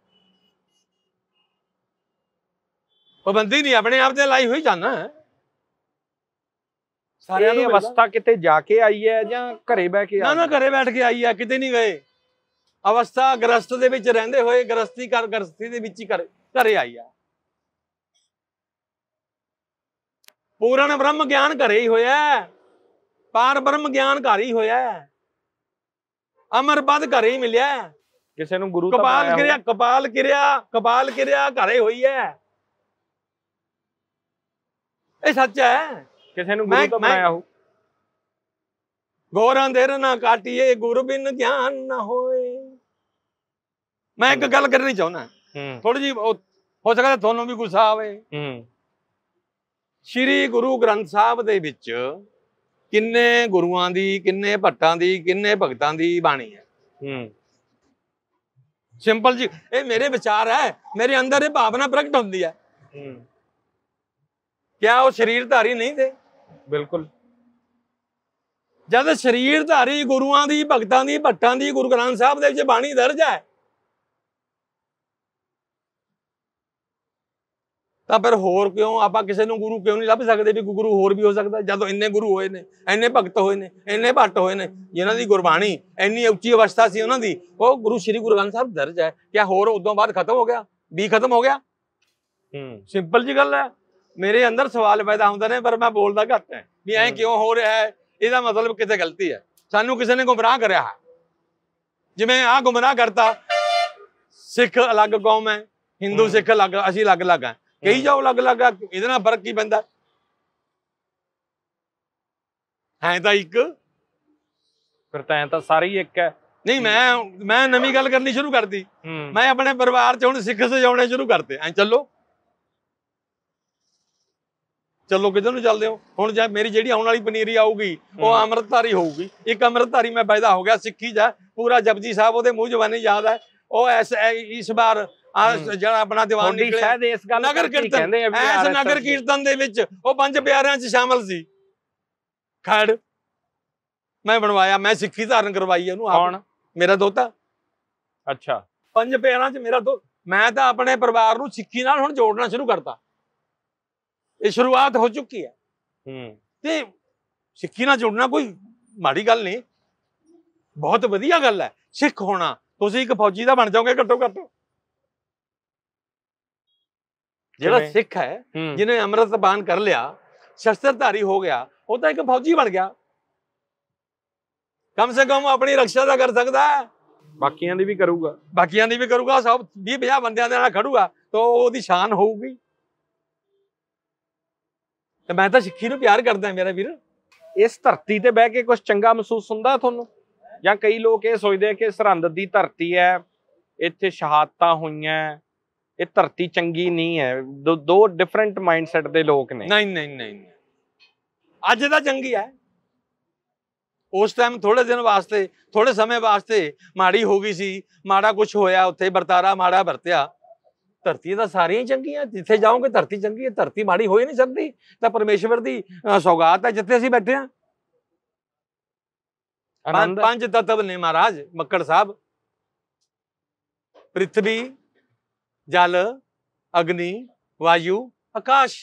ਪਾਬੰਦੀ ਨਹੀਂ, ਆਪਣੇ ਆਪ ਤੇ ਲਾਈ ਹੋਈ ਜਾਣਾ ਹੈ। ਸਾਰਿਆਂ ਨੂੰ ਅਵਸਥਾ ਕਿਤੇ ਜਾ ਕੇ ਆਈ ਹੈ ਜਾਂ ਘਰੇ ਬਹਿ ਕੇ? ਨਾ ਨਾ, ਘਰੇ ਬੈਠ ਕੇ ਆਈ ਹੈ, ਕਿਤੇ ਨਹੀਂ ਗਏ। ਅਵਸਥਾ ਗ੍ਰਸਤ ਦੇ ਵਿੱਚ ਰਹਿੰਦੇ ਹੋਏ, ਗ੍ਰਸਤੀ ਕਰ ਗ੍ਰਸਤੀ ਦੇ ਵਿੱਚ ਹੀ ਘਰੇ ਘਰੇ ਆਈ ਆ। ਪੂਰਨ ਬ੍ਰਹਮ ਗਿਆਨ ਘਰੇ ਹੀ ਹੋਇਆ। ਪਾਰ ਬ੍ਰਹਮ ਗਿਆਨ ਘਰ ਹੀ ਹੋਇਆ। ਅਮਰ ਪਦ ਘਰੇ ਹੀ ਮਿਲਿਆ। ਕਿਸੇ ਨੂੰ ਗੁਰੂ ਕਪਾਲ ਕਿਰਿਆ, ਕਪਾਲ ਕਿਰਿਆ, ਕਪਾਲ ਕਿਰਿਆ ਘਰੇ ਹੋਈ ਹੈ। ਇਹ ਸੱਚ ਹੈ। ਕਿਸੇ ਨੂੰ ਗੁਰੂ ਤਾਂ ਬਣਾਇਆ ਹੋ। ਗੋਰਾਂ ਦੇਰ ਨਾ ਕਾਟੀਏ, ਗੁਰੂ ਬਿਨ ਗਿਆਨ ਨਾ ਹੋਏ। ਮੈਂ ਇੱਕ ਗੱਲ ਕਰਨੀ ਚਾਹੁੰਦਾ, ਥੋੜੀ ਜਿਹੀ ਹੋ ਸਕਦਾ ਤੁਹਾਨੂੰ ਵੀ ਗੁੱਸਾ ਆਵੇ। ਸ਼੍ਰੀ ਗੁਰੂ ਗ੍ਰੰਥ ਸਾਹਿਬ ਦੇ ਵਿੱਚ ਕਿੰਨੇ ਗੁਰੂਆਂ ਦੀ, ਕਿੰਨੇ ਭੱਟਾਂ ਦੀ, ਕਿੰਨੇ ਭਗਤਾਂ ਦੀ ਬਾਣੀ ਹੈ। ਸਿੰਪਲ ਜੀ, ਇਹ ਮੇਰੇ ਵਿਚਾਰ ਹੈ, ਮੇਰੇ ਅੰਦਰ ਇਹ ਭਾਵਨਾ ਪ੍ਰਗਟ ਹੁੰਦੀ ਹੈ। ਕਿਆ ਉਹ ਸਰੀਰਧਾਰੀ ਨਹੀਂ थे? ਬਿਲਕੁਲ। ਜਦ ਸਰੀਰਧਾਰੀ ਗੁਰੂਆਂ ਦੀ, ਭਗਤਾਂ ਦੀ, ਭੱਟਾਂ ਦੀ ਗੁਰੂ ਗ੍ਰੰਥ ਸਾਹਿਬ ਦੇ ਵਿੱਚ ਬਾਣੀ ਦਰਜ ਹੈ, ਤਾਂ ਫਿਰ ਹੋਰ ਕਿਉਂ ਆਪਾਂ ਕਿਸੇ ਨੂੰ ਗੁਰੂ ਕਿਉਂ ਨਹੀਂ ਲੱਭ ਸਕਦੇ ਵੀ ਗੁਰੂ ਹੋਰ ਵੀ ਹੋ ਸਕਦਾ, ਜਦੋਂ ਇੰਨੇ ਗੁਰੂ ਹੋਏ ਨੇ, ਇੰਨੇ ਭਗਤ ਹੋਏ ਨੇ, ਇੰਨੇ ਭੱਟ ਹੋਏ ਨੇ, ਜਿਨ੍ਹਾਂ ਦੀ ਗੁਰਬਾਣੀ ਇੰਨੀ ਉੱਚੀ ਅਵਸਥਾ ਸੀ ਉਹਨਾਂ ਦੀ, ਉਹ ਗੁਰੂ ਸ਼੍ਰੀ ਗੁਰੂ ਗ੍ਰੰਥ ਸਾਹਿਬ ਦਰਜ ਹੈ। ਕਿਆ ਹੋਰ ਉਦੋਂ ਬਾਅਦ ਖਤਮ ਹੋ ਗਿਆ, ਵੀ ਖਤਮ ਹੋ ਗਿਆ? ਹੂੰ, ਸਿੰਪਲ ਜੀ ਗੱਲ ਹੈ। ਮੇਰੇ ਅੰਦਰ ਸਵਾਲ ਪੈਦਾ ਹੁੰਦੇ ਨੇ, ਪਰ ਮੈਂ ਬੋਲਦਾ ਘੱਟ ਹੈ ਵੀ ਐਂ ਕਿਉਂ ਹੋ ਰਿਹਾ ਹੈ, ਇਹਦਾ ਮਤਲਬ ਕਿਤੇ ਗਲਤੀ ਹੈ, ਸਾਨੂੰ ਕਿਸੇ ਨੇ ਗੁੰਮਰਾਹ ਕਰਿਆ ਹੈ। ਜਿਵੇਂ ਆਹ ਗੁੰਮਰਾਹ ਕਰਤਾ, ਸਿੱਖ ਅਲੱਗ ਕੌਮ ਹੈ, ਹਿੰਦੂ ਸਿੱਖ ਅਲੱਗ, ਅਸੀਂ ਅਲੱਗ ਅਲੱਗ ਹਾਂ, ਕਹੀ ਜਾਓ ਅਲੱਗ ਅਲੱਗ ਆ, ਇਹਦੇ ਨਾਲ ਫਰਕ ਕੀ ਪੈਂਦਾ? ਹੈ ਤਾਂ ਇੱਕ। ਫਿਰ ਤਾਂ ਐ ਤਾਂ ਸਾਰੇ ਹੀ ਇੱਕ ਹੈ। ਨਹੀਂ, ਮੈਂ ਮੈਂ ਨਵੀਂ ਗੱਲ ਕਰਨੀ ਸ਼ੁਰੂ ਕਰਤੀ। ਮੈਂ ਆਪਣੇ ਪਰਿਵਾਰ ਚ ਹੁਣ ਸਿੱਖ ਸਜਾਉਣੇ ਸ਼ੁਰੂ ਕਰਤੇ। ਐ ਚੱਲੋ ਚੱਲੋ ਕਿੱਧਰ ਨੂੰ ਚੱਲਦੇ ਹੋ? ਹੁਣ ਜੇ ਮੇਰੀ ਜਿਹੜੀ ਆਉਣ ਵਾਲੀ ਪਨੀਰੀ ਆਊਗੀ ਉਹ ਅੰਮ੍ਰਿਤਧਾਰੀ ਹੋਊਗੀ। ਇੱਕ ਅੰਮ੍ਰਿਤਧਾਰੀ ਮੈਂ ਪੈਦਾ ਹੋ ਗਿਆ ਸਿੱਖੀ ਜਾ, ਪੂਰਾ ਜਪਜੀ ਸਾਹਿਬ ਉਹਦੇ ਮੂੰਹ ਜ਼ਬਾਨੀ ਯਾਦ ਹੈ। ਉਹ ਐਸ ਇਸ ਵਾਰ ਜਿਹੜਾ ਆਪਣਾ ਦੀਵਾਨ ਨਿਕਲਿਆ ਨਗਰ ਕੀਰਤਨ, ਐਸ ਨਗਰ ਕੀਰਤਨ ਦੇ ਵਿੱਚ ਉਹ ਪੰਜ ਪਿਆਰਿਆਂ ਚ ਸ਼ਾਮਲ ਸੀ। ਖੜ ਮੈਂ ਬਣਵਾਇਆ, ਮੈਂ ਸਿੱਖੀ ਧਾਰਨ ਕਰਵਾਈ ਉਹਨੂੰ। ਕੌਣ? ਮੇਰਾ ਦੋਤਾ। ਅੱਛਾ, ਪੰਜ ਪਿਆਰਿਆਂ ਚ ਮੇਰਾ ਦੋ। ਮੈਂ ਤਾਂ ਆਪਣੇ ਪਰਿਵਾਰ ਨੂੰ ਸਿੱਖੀ ਨਾਲ ਹੁਣ ਜੋੜਨਾ ਸ਼ੁਰੂ ਕਰਤਾ। ਇਹ ਸ਼ੁਰੂਆਤ ਹੋ ਚੁੱਕੀ ਹੈ। ਹੂੰ, ਤੇ ਸਿੱਖੀ ਨਾਲ ਜੁੜਨਾ ਕੋਈ ਮਾੜੀ ਗੱਲ ਨਹੀਂ, ਬਹੁਤ ਵਧੀਆ ਗੱਲ ਹੈ ਸਿੱਖ ਹੋਣਾ। ਤੁਸੀਂ ਇੱਕ ਫੌਜੀ ਦਾ ਬਣ ਜਾਓਗੇ ਘੱਟੋ ਘੱਟ। ਜਿਹੜਾ ਸਿੱਖ ਹੈ, ਜਿਹਨੇ ਅੰਮ੍ਰਿਤ ਪਾਨ ਕਰ ਲਿਆ, ਸ਼ਸਤਰਧਾਰੀ ਹੋ ਗਿਆ, ਉਹ ਤਾਂ ਇੱਕ ਫੌਜੀ ਬਣ ਗਿਆ। ਕਮ ਸੇ ਕਮ ਆਪਣੀ ਰੱਖਿਆ ਤਾਂ ਕਰ ਸਕਦਾ ਹੈ, ਬਾਕੀਆਂ ਦੀ ਵੀ ਕਰੂਗਾ। ਬਾਕੀਆਂ ਦੀ ਵੀ ਕਰੂਗਾ। ਸਭ ਵੀਹ ਪੰਜਾਹ ਬੰਦਿਆਂ ਦੇ ਨਾਲ ਖੜੂਗਾ ਤਾਂ ਉਹਦੀ ਸ਼ਾਨ ਹੋਊਗੀ। ਤੇ ਮੈਂ ਤਾਂ ਸਿੱਖੀ ਨੂੰ ਪਿਆਰ ਕਰਦਾ ਮੇਰਾ ਵੀਰ। ਇਸ ਧਰਤੀ ਤੇ ਬਹਿ ਕੇ ਕੁਝ ਚੰਗਾ ਮਹਿਸੂਸ ਹੁੰਦਾ ਤੁਹਾਨੂੰ? ਜਾਂ ਕਈ ਲੋਕ ਇਹ ਸੋਚਦੇ ਆ ਕਿ ਸਰਹੰਦ ਦੀ ਧਰਤੀ ਹੈ, ਇੱਥੇ ਸ਼ਹਾਦਤਾਂ ਹੋਈਆਂ, ਇਹ ਧਰਤੀ ਚੰਗੀ ਨਹੀਂ ਹੈ। ਦੋ ਦੋ ਡਿਫਰੈਂਟ ਮਾਈਂਡਸੈਟ ਦੇ ਲੋਕ ਨੇ। ਨਹੀਂ ਨਹੀਂ ਨਹੀਂ, ਅੱਜ ਤਾਂ ਚੰਗੀ ਹੈ। ਉਸ ਟਾਈਮ ਥੋੜੇ ਦਿਨ ਵਾਸਤੇ, ਥੋੜੇ ਸਮੇਂ ਵਾਸਤੇ ਮਾੜੀ ਹੋ ਗਈ ਸੀ, ਮਾੜਾ ਕੁਝ ਹੋਇਆ ਉੱਥੇ, ਵਰਤਾਰਾ ਮਾੜਾ ਵਰਤਿਆ। ਧਰਤੀ ਤਾਂ ਸਾਰੀਆਂ ਹੀ ਚੰਗੀਆਂ, ਜਿੱਥੇ ਜਾਓਗੇ ਧਰਤੀ ਚੰਗੀ ਹੈ। ਧਰਤੀ ਮਾੜੀ ਹੋ ਹੀ ਨਹੀਂ ਸਕਦੀ, ਤਾਂ ਪਰਮੇਸ਼ਵਰ ਦੀ ਸੌਗਾਤ ਹੈ ਜਿੱਥੇ ਅਸੀਂ ਬੈਠੇ ਹਾਂ। ਪੰਜ ਤੱਤਵ ਨੇ ਮਹਾਰਾਜ ਮੱਕੜ ਸਾਹਿਬ, ਪ੍ਰਿਥਵੀ, ਜਲ, ਅਗਨੀ, ਵਾਯੂ, ਆਕਾਸ਼।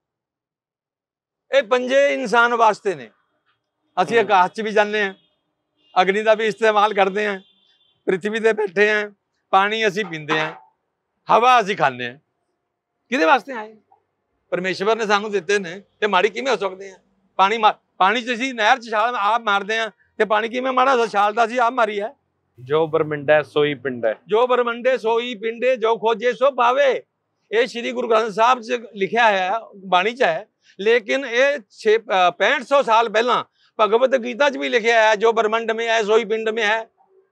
ਇਹ ਪੰਜੇ ਇਨਸਾਨ ਵਾਸਤੇ ਨੇ। ਅਸੀਂ ਆਕਾਸ਼ 'ਚ ਵੀ ਜਾਂਦੇ ਹਾਂ, ਅਗਨੀ ਦਾ ਵੀ ਇਸਤੇਮਾਲ ਕਰਦੇ ਹਾਂ, ਪ੍ਰਿਥਵੀ ਤੇ ਬੈਠੇ ਹਾਂ, ਪਾਣੀ ਅਸੀਂ ਪੀਂਦੇ ਹਾਂ, ਹਵਾ ਅਸੀਂ ਖਾਂਦੇ ਹਾਂ। ਕਿਹਦੇ ਵਾਸਤੇ ਆਏ? ਪਰਮੇਸ਼ਵਰ ਨੇ ਸਾਨੂੰ ਦਿੱਤੇ ਨੇ, ਤੇ ਮਾੜੀ ਕਿਵੇਂ ਹੋ ਸਕਦੇ ਆ? ਪਾਣੀ ਪਾਣੀ 'ਚ ਅਸੀਂ ਨਹਿਰ 'ਚ ਛਾਲ ਆਪ ਮਾਰਦੇ ਹਾਂ, ਤੇ ਪਾਣੀ ਕਿਵੇਂ ਮਾੜਾ? ਛਾਲ ਤਾਂ ਅਸੀਂ ਆਪ ਮਾਰੀ ਹੈ। ਜੋ ਬਰਮਿੰਡਾ ਸੋਈ ਪਿੰਡ ਹੈ, ਜੋ ਬਰਮੰਡੇ ਸੋਈ ਪਿੰਡੇ, ਜੋ ਖੋਜੇ ਸੋ ਪਾਵੇ। ਇਹ ਸ਼੍ਰੀ ਗੁਰੂ ਗ੍ਰੰਥ ਸਾਹਿਬ 'ਚ ਲਿਖਿਆ ਹੈ, ਬਾਣੀ 'ਚ ਹੈ। ਲੇਕਿਨ ਇਹ ਛੇ ਪੈਂਹਠ ਸੌ ਸਾਲ ਪਹਿਲਾਂ ਭਗਵਤ ਗੀਤਾ 'ਚ ਵੀ ਲਿਖਿਆ ਹੈ, ਜੋ ਬਰਮੰਡ में है सोई पिंड में है।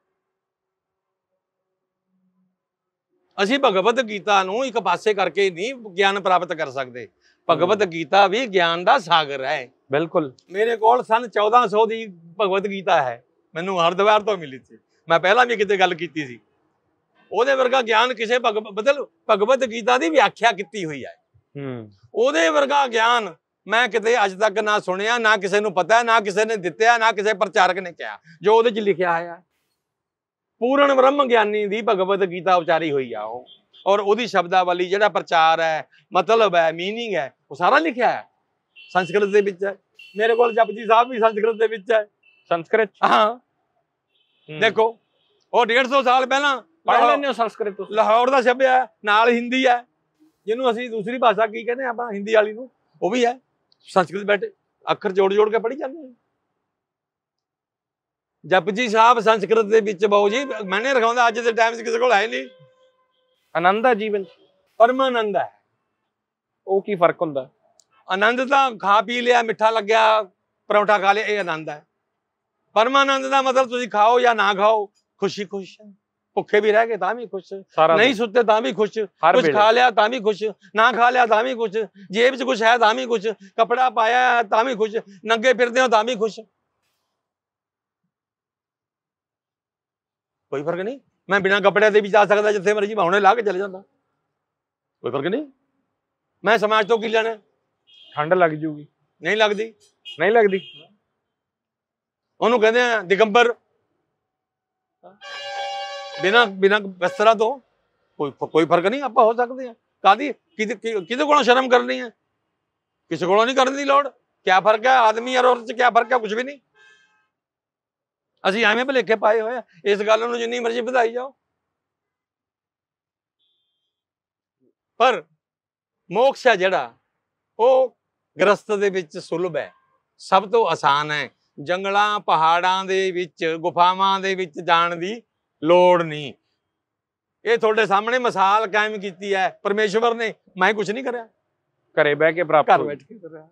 ਅਸੀਂ ਭਗਵਤ ਗੀਤਾ ਨੂੰ ਇੱਕ ਪਾਸੇ ਕਰਕੇ ਨਹੀਂ ਗਿਆਨ ਪ੍ਰਾਪਤ ਕਰ ਸਕਦੇ। ਭਗਵਤ ਗੀਤਾ ਵੀ ਗਿਆਨ ਦਾ ਸਾਗਰ ਹੈ। ਬਿਲਕੁਲ। ਮੇਰੇ ਕੋਲ ਸਨ ਚੌਦਾਂ ਸੌ ਦੀ ਭਗਵਤ ਗੀਤਾ ਹੈ, ਮੈਨੂੰ ਹਰਿਦੁਆਰ ਤੋਂ ਮਿਲੀ ਸੀ। ਮੈਂ ਪਹਿਲਾਂ ਵੀ ਕਿਤੇ ਗੱਲ ਕੀਤੀ ਸੀ। ਉਹਦੇ ਵਰਗਾ ਗਿਆਨ ਕਿਸੇ ਬਦਲ ਭਗਵਤ ਗੀਤਾ ਦੀ ਵਿਆਖਿਆ ਕੀਤੀ ਹੋਈ ਹੈ। ਹੂੰ, ਉਹਦੇ ਵਰਗਾ ਗਿਆਨ ਮੈਂ ਕਿਤੇ ਅੱਜ ਤੱਕ ਨਾ ਸੁਣਿਆ, ਨਾ ਕਿਸੇ ਨੂੰ ਪਤਾ, ਨਾ ਕਿਸੇ ਨੇ ਦਿੱਤਾ, ਨਾ ਕਿਸੇ ਪ੍ਰਚਾਰਕ ਨੇ ਕਿਹਾ ਜੋ ਉਹਦੇ 'ਚ ਲਿਖਿਆ ਹੈ। ਪੂਰਨ ਬ੍ਰਹਮ ਗਿਆਨੀ ਦੀ ਭਗਵਤ ਗੀਤਾ ਉਚਾਰੀ ਹੋਈ ਆ ਉਹ, ਔਰ ਉਹਦੀ ਸ਼ਬਦਾਵਲੀ, ਜਿਹੜਾ ਪ੍ਰਚਾਰ ਹੈ, ਮਤਲਬ ਹੈ, ਮੀਨਿੰਗ ਹੈ, ਉਹ ਸਾਰਾ ਲਿਖਿਆ ਹੈ ਸੰਸਕ੍ਰਿਤ ਦੇ ਵਿੱਚ ਹੈ। ਮੇਰੇ ਕੋਲ ਜਪਜੀ ਸਾਹਿਬ ਵੀ ਸੰਸਕ੍ਰਿਤ ਦੇ ਵਿੱਚ ਹੈ। ਸੰਸਕ੍ਰਿਤ? ਹਾਂ, ਦੇਖੋ ਉਹ ਡੇਢ ਸੌ ਸਾਲ ਪਹਿਲਾਂ ਪੜ੍ਹ ਲੈਂਦੇ ਹੋ ਸੰਸਕ੍ਰਿਤ ਤੁਸੀਂ? ਲਾਹੌਰ ਦਾ ਛਪਿਆ ਹੈ, ਨਾਲ ਹਿੰਦੀ ਹੈ, ਜਿਹਨੂੰ ਅਸੀਂ ਦੂਸਰੀ ਭਾਸ਼ਾ ਕੀ ਕਹਿੰਦੇ ਆਪਾਂ, ਹਿੰਦੀ ਵਾਲੀ ਨੂੰ, ਉਹ ਵੀ ਹੈ। ਸੰਸਕ੍ਰਿਤ ਬੈਠੇ ਅੱਖਰ ਜੋੜ ਜੋੜ ਕੇ ਪੜ੍ਹੀ ਜਾਂਦੇ ਹਾਂ। ਜਪਜੀ ਸਾਹਿਬ ਸੰਸਕ੍ਰਿਤ ਦੇ ਵਿੱਚ ਬਾਊ ਜੀ ਮੈਨੇ ਰਖਾਉਂਦਾ, ਅੱਜ ਦੇ ਟਾਈਮ 'ਚ ਕਿਸੇ ਕੋਲ ਹੈ ਨਹੀਂ। ਆਨੰਦ ਹੈ ਜੀਵਨ, ਪਰਮਾਨੰਦ ਹੈ। ਉਹ ਕੀ ਫਰਕ ਹੁੰਦਾ? ਆਨੰਦ ਤਾਂ ਖਾ ਪੀ ਲਿਆ, ਮਿੱਠਾ ਲੱਗਿਆ, ਪਰੌਂਠਾ ਖਾ ਲਿਆ, ਇਹ ਆਨੰਦ ਹੈ। ਪਰਮਾਨੰਦ ਦਾ ਮਤਲਬ ਤੁਸੀਂ ਖਾਓ ਜਾਂ ਨਾ ਖਾਓ, ਖੁਸ਼ੀ ਖੁਸ਼ ਹੈ। ਭੁੱਖੇ ਵੀ ਰਹਿ ਗਏ ਤਾਂ ਵੀ ਖੁਸ਼, ਨਹੀਂ ਸੁੱਤੇ ਤਾਂ ਵੀ ਖੁਸ਼, ਕੁਝ ਖਾ ਲਿਆ ਤਾਂ ਵੀ ਖੁਸ਼, ਨਾ ਖਾ ਲਿਆ ਤਾਂ ਵੀ ਖੁਸ਼, ਜੇਬ 'ਚ ਕੁਛ ਹੈ ਤਾਂ ਵੀ ਖੁਸ਼, ਕੱਪੜਾ ਪਾਇਆ ਤਾਂ ਵੀ ਖੁਸ਼, ਨੰਗੇ ਫਿਰਦੇ ਹੋ ਤਾਂ ਵੀ ਖੁਸ਼। ਕੋਈ ਫਰਕ ਨਹੀਂ। ਮੈਂ ਬਿਨਾਂ ਕੱਪੜਿਆਂ ਦੇ ਵੀ ਜਾ ਸਕਦਾ, ਜਿੱਥੇ ਮਰਜੀ ਮੈਂ ਹੁਣੇ ਲਾ ਕੇ ਚਲੇ ਜਾਂਦਾ, ਕੋਈ ਫਰਕ ਨਹੀਂ। ਮੈਂ ਸਮਾਜ ਤੋਂ ਕੀ ਲੈਣਾ? ਠੰਡ ਲੱਗ ਜੂਗੀ। ਨਹੀਂ ਲੱਗਦੀ। ਨਹੀਂ ਲੱਗਦੀ। ਉਹਨੂੰ ਕਹਿੰਦੇ ਆ ਦਿਗੰਬਰ, ਬਿਨਾਂ ਬਿਨਾਂ ਵਸਤਰਾਂ ਤੋਂ ਕੋਈ ਕੋਈ ਫਰਕ ਨਹੀਂ, ਆਪਾਂ ਹੋ ਸਕਦੇ ਹਾਂ। ਕਾਹਦੀ ਕਿਹਦੇ ਕਿਹਦੇ ਕੋਲੋਂ ਸ਼ਰਮ ਕਰਨੀ ਹੈ? ਕਿਸੇ ਕੋਲੋਂ ਨਹੀਂ ਕਰਨ ਦੀ ਲੋੜ। ਕਿਆ ਫਰਕ ਹੈ ਆਦਮੀ ਔਰ ਔਰਤ ਚ? ਕਿਆ ਫਰਕ ਹੈ? ਕੁਝ ਵੀ ਨਹੀਂ। ਅਸੀਂ ਐਵੇਂ ਭੁਲੇਖੇ ਪਾਏ ਹੋਏ ਆ, ਇਸ ਗੱਲ ਨੂੰ ਜਿੰਨੀ ਮਰਜ਼ੀ ਵਧਾਈ ਜਾਓ। ਪਰ ਮੋਕਸ਼ ਹੈ ਜਿਹੜਾ, ਉਹ ਗ੍ਰਸਤ ਦੇ ਵਿੱਚ ਸੁਲਭ ਹੈ, ਸਭ ਤੋਂ ਆਸਾਨ ਹੈ। ਜੰਗਲਾਂ ਪਹਾੜਾਂ ਦੇ ਵਿੱਚ, ਗੁਫਾਵਾਂ ਦੇ ਵਿੱਚ ਜਾਣ ਦੀ ਲੋੜ ਨਹੀਂ। ਇਹ ਤੁਹਾਡੇ ਸਾਹਮਣੇ ਮਿਸਾਲ ਕਾਇਮ ਕੀਤੀ ਹੈ ਪਰਮੇਸ਼ਵਰ ਨੇ। ਮੈਂ ਕੁਝ ਨਹੀਂ ਕਰਿਆ, ਘਰੇ ਬਹਿ ਕੇ ਪ੍ਰਾਪਤ ਘਰ ਬੈਠ ਕੇ ਕਰਿਆ।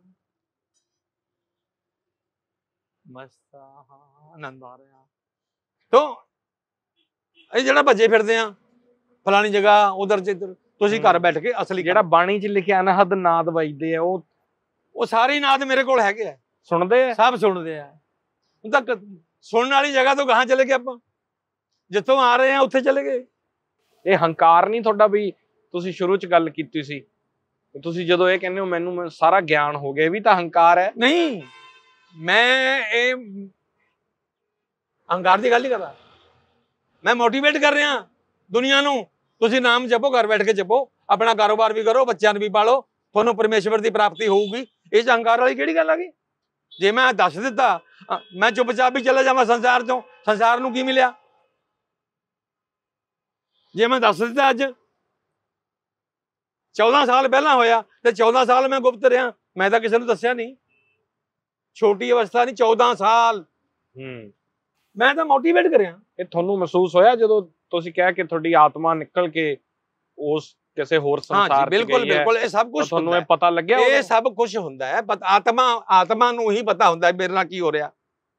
ਮਸਤ ਆਨੰਦ ਆ ਰਿਹਾ। ਤੋਂ ਇਹ ਜਿਹੜਾ ਭੱਜੇ ਫਿਰਦੇ ਆ ਫਲਾਣੀ ਜਗ੍ਹਾ ਉਧਰ ਜਿੱਧਰ, ਤੁਸੀਂ ਘਰ ਬੈਠ ਕੇ ਅਸਲੀ ਜਿਹੜਾ ਬਾਣੀ 'ਚ ਲਿਖਿਆ ਅਨਹਦ ਨਾਦ ਵੱਜਦੇ ਆ, ਉਹ ਉਹ ਸਾਰੇ ਨਾਦ ਮੇਰੇ ਕੋਲ ਹੈਗੇ ਆ, ਸੁਣਦੇ ਆ, ਸਭ ਸੁਣਦੇ ਆ। ਹੁਣ ਤੱਕ ਸੁਣਨ ਵਾਲੀ ਜਗ੍ਹਾ ਤੋਂ ਕਹਾਂ ਚਲੇ ਗਏ ਆਪਾਂ? ਜਿੱਥੋਂ ਆ ਰਹੇ ਆ ਉੱਥੇ ਚਲੇ ਗਏ। ਇਹ ਹੰਕਾਰ ਨਹੀਂ ਤੁਹਾਡਾ? ਵੀ ਤੁਸੀਂ ਸ਼ੁਰੂ 'ਚ ਗੱਲ ਕੀਤੀ ਸੀ, ਤੁਸੀਂ ਜਦੋਂ ਇਹ ਕਹਿੰਦੇ ਹੋ ਮੈਨੂੰ ਸਾਰਾ ਗਿਆਨ ਹੋ ਗਿਆ, ਇਹ ਵੀ ਤਾਂ ਹੰਕਾਰ ਹੈ। ਨਹੀਂ, ਮੈਂ ਇਹ ਹੰਕਾਰ ਦੀ ਗੱਲ ਨਹੀਂ ਕਰਦਾ। ਮੈਂ ਮੋਟੀਵੇਟ ਕਰ ਰਿਹਾ ਦੁਨੀਆ ਨੂੰ, ਤੁਸੀਂ ਨਾਮ ਜਪੋ, ਘਰ ਬੈਠ ਕੇ ਜਪੋ, ਆਪਣਾ ਕਾਰੋਬਾਰ ਵੀ ਕਰੋ, ਬੱਚਿਆਂ ਨੂੰ ਵੀ ਪਾਲੋ, ਤੁਹਾਨੂੰ ਪਰਮੇਸ਼ਵਰ ਦੀ ਪ੍ਰਾਪਤੀ ਹੋਊਗੀ। ਇਹ 'ਚ ਹੰਕਾਰ ਵਾਲੀ ਕਿਹੜੀ ਗੱਲ ਆ ਗਈ? ਜੇ ਮੈਂ ਦੱਸ ਦਿੱਤਾ, ਮੈਂ ਚੁੱਪਚਾਪ ਵੀ ਚਲਾ ਜਾਵਾਂ ਸੰਸਾਰ ਚੋਂ, ਸੰਸਾਰ ਨੂੰ ਕੀ ਮਿਲਿਆ? ਜੇ ਮੈਂ ਦੱਸ ਦਿੱਤਾ ਅੱਜ ਚੌਦਾਂ ਸਾਲ ਪਹਿਲਾਂ ਹੋਇਆ ਤੇ ਚੌਦਾਂ ਸਾਲ ਮੈਂ ਗੁਪਤ ਰਿਹਾ, ਮੈਂ ਤਾਂ ਕਿਸੇ ਨੂੰ ਦੱਸਿਆ ਨਹੀਂ। ਛੋਟੀ ਅਵਸਥਾ ਨਹੀਂ, ਚੌਦਾਂ ਸਾਲ ਹੂੰ ਮੈਂ ਤਾਂ ਮੋਟੀਵੇਟ ਕਰਿਆ। ਇਹ ਤੁਹਾਨੂੰ ਮਹਿਸੂਸ ਹੋਇਆ ਜਦੋਂ ਤੁਸੀਂ ਕਿਹਾ ਕਿ ਤੁਹਾਡੀ ਆਤਮਾ ਨਿਕਲ ਕੇ ਉਸ ਕਿਸੇ ਹੋਰ ਸੰਸਾਰ 'ਚ ਬਿਲਕੁਲ ਗਈ ਹੈ? ਬਿਲਕੁਲ ਇਹ ਸਭ ਕੁਝ ਤੁਹਾਨੂੰ ਇਹ ਪਤਾ ਲੱਗਿਆ? ਇਹ ਸਭ ਕੁਝ ਹੁੰਦਾ ਹੈ ਆਤਮਾ ਆਤਮਾ ਨੂੰ ਹੀ ਪਤਾ ਹੁੰਦਾ ਮੇਰੇ ਨਾਲ ਕੀ ਹੋ ਰਿਹਾ।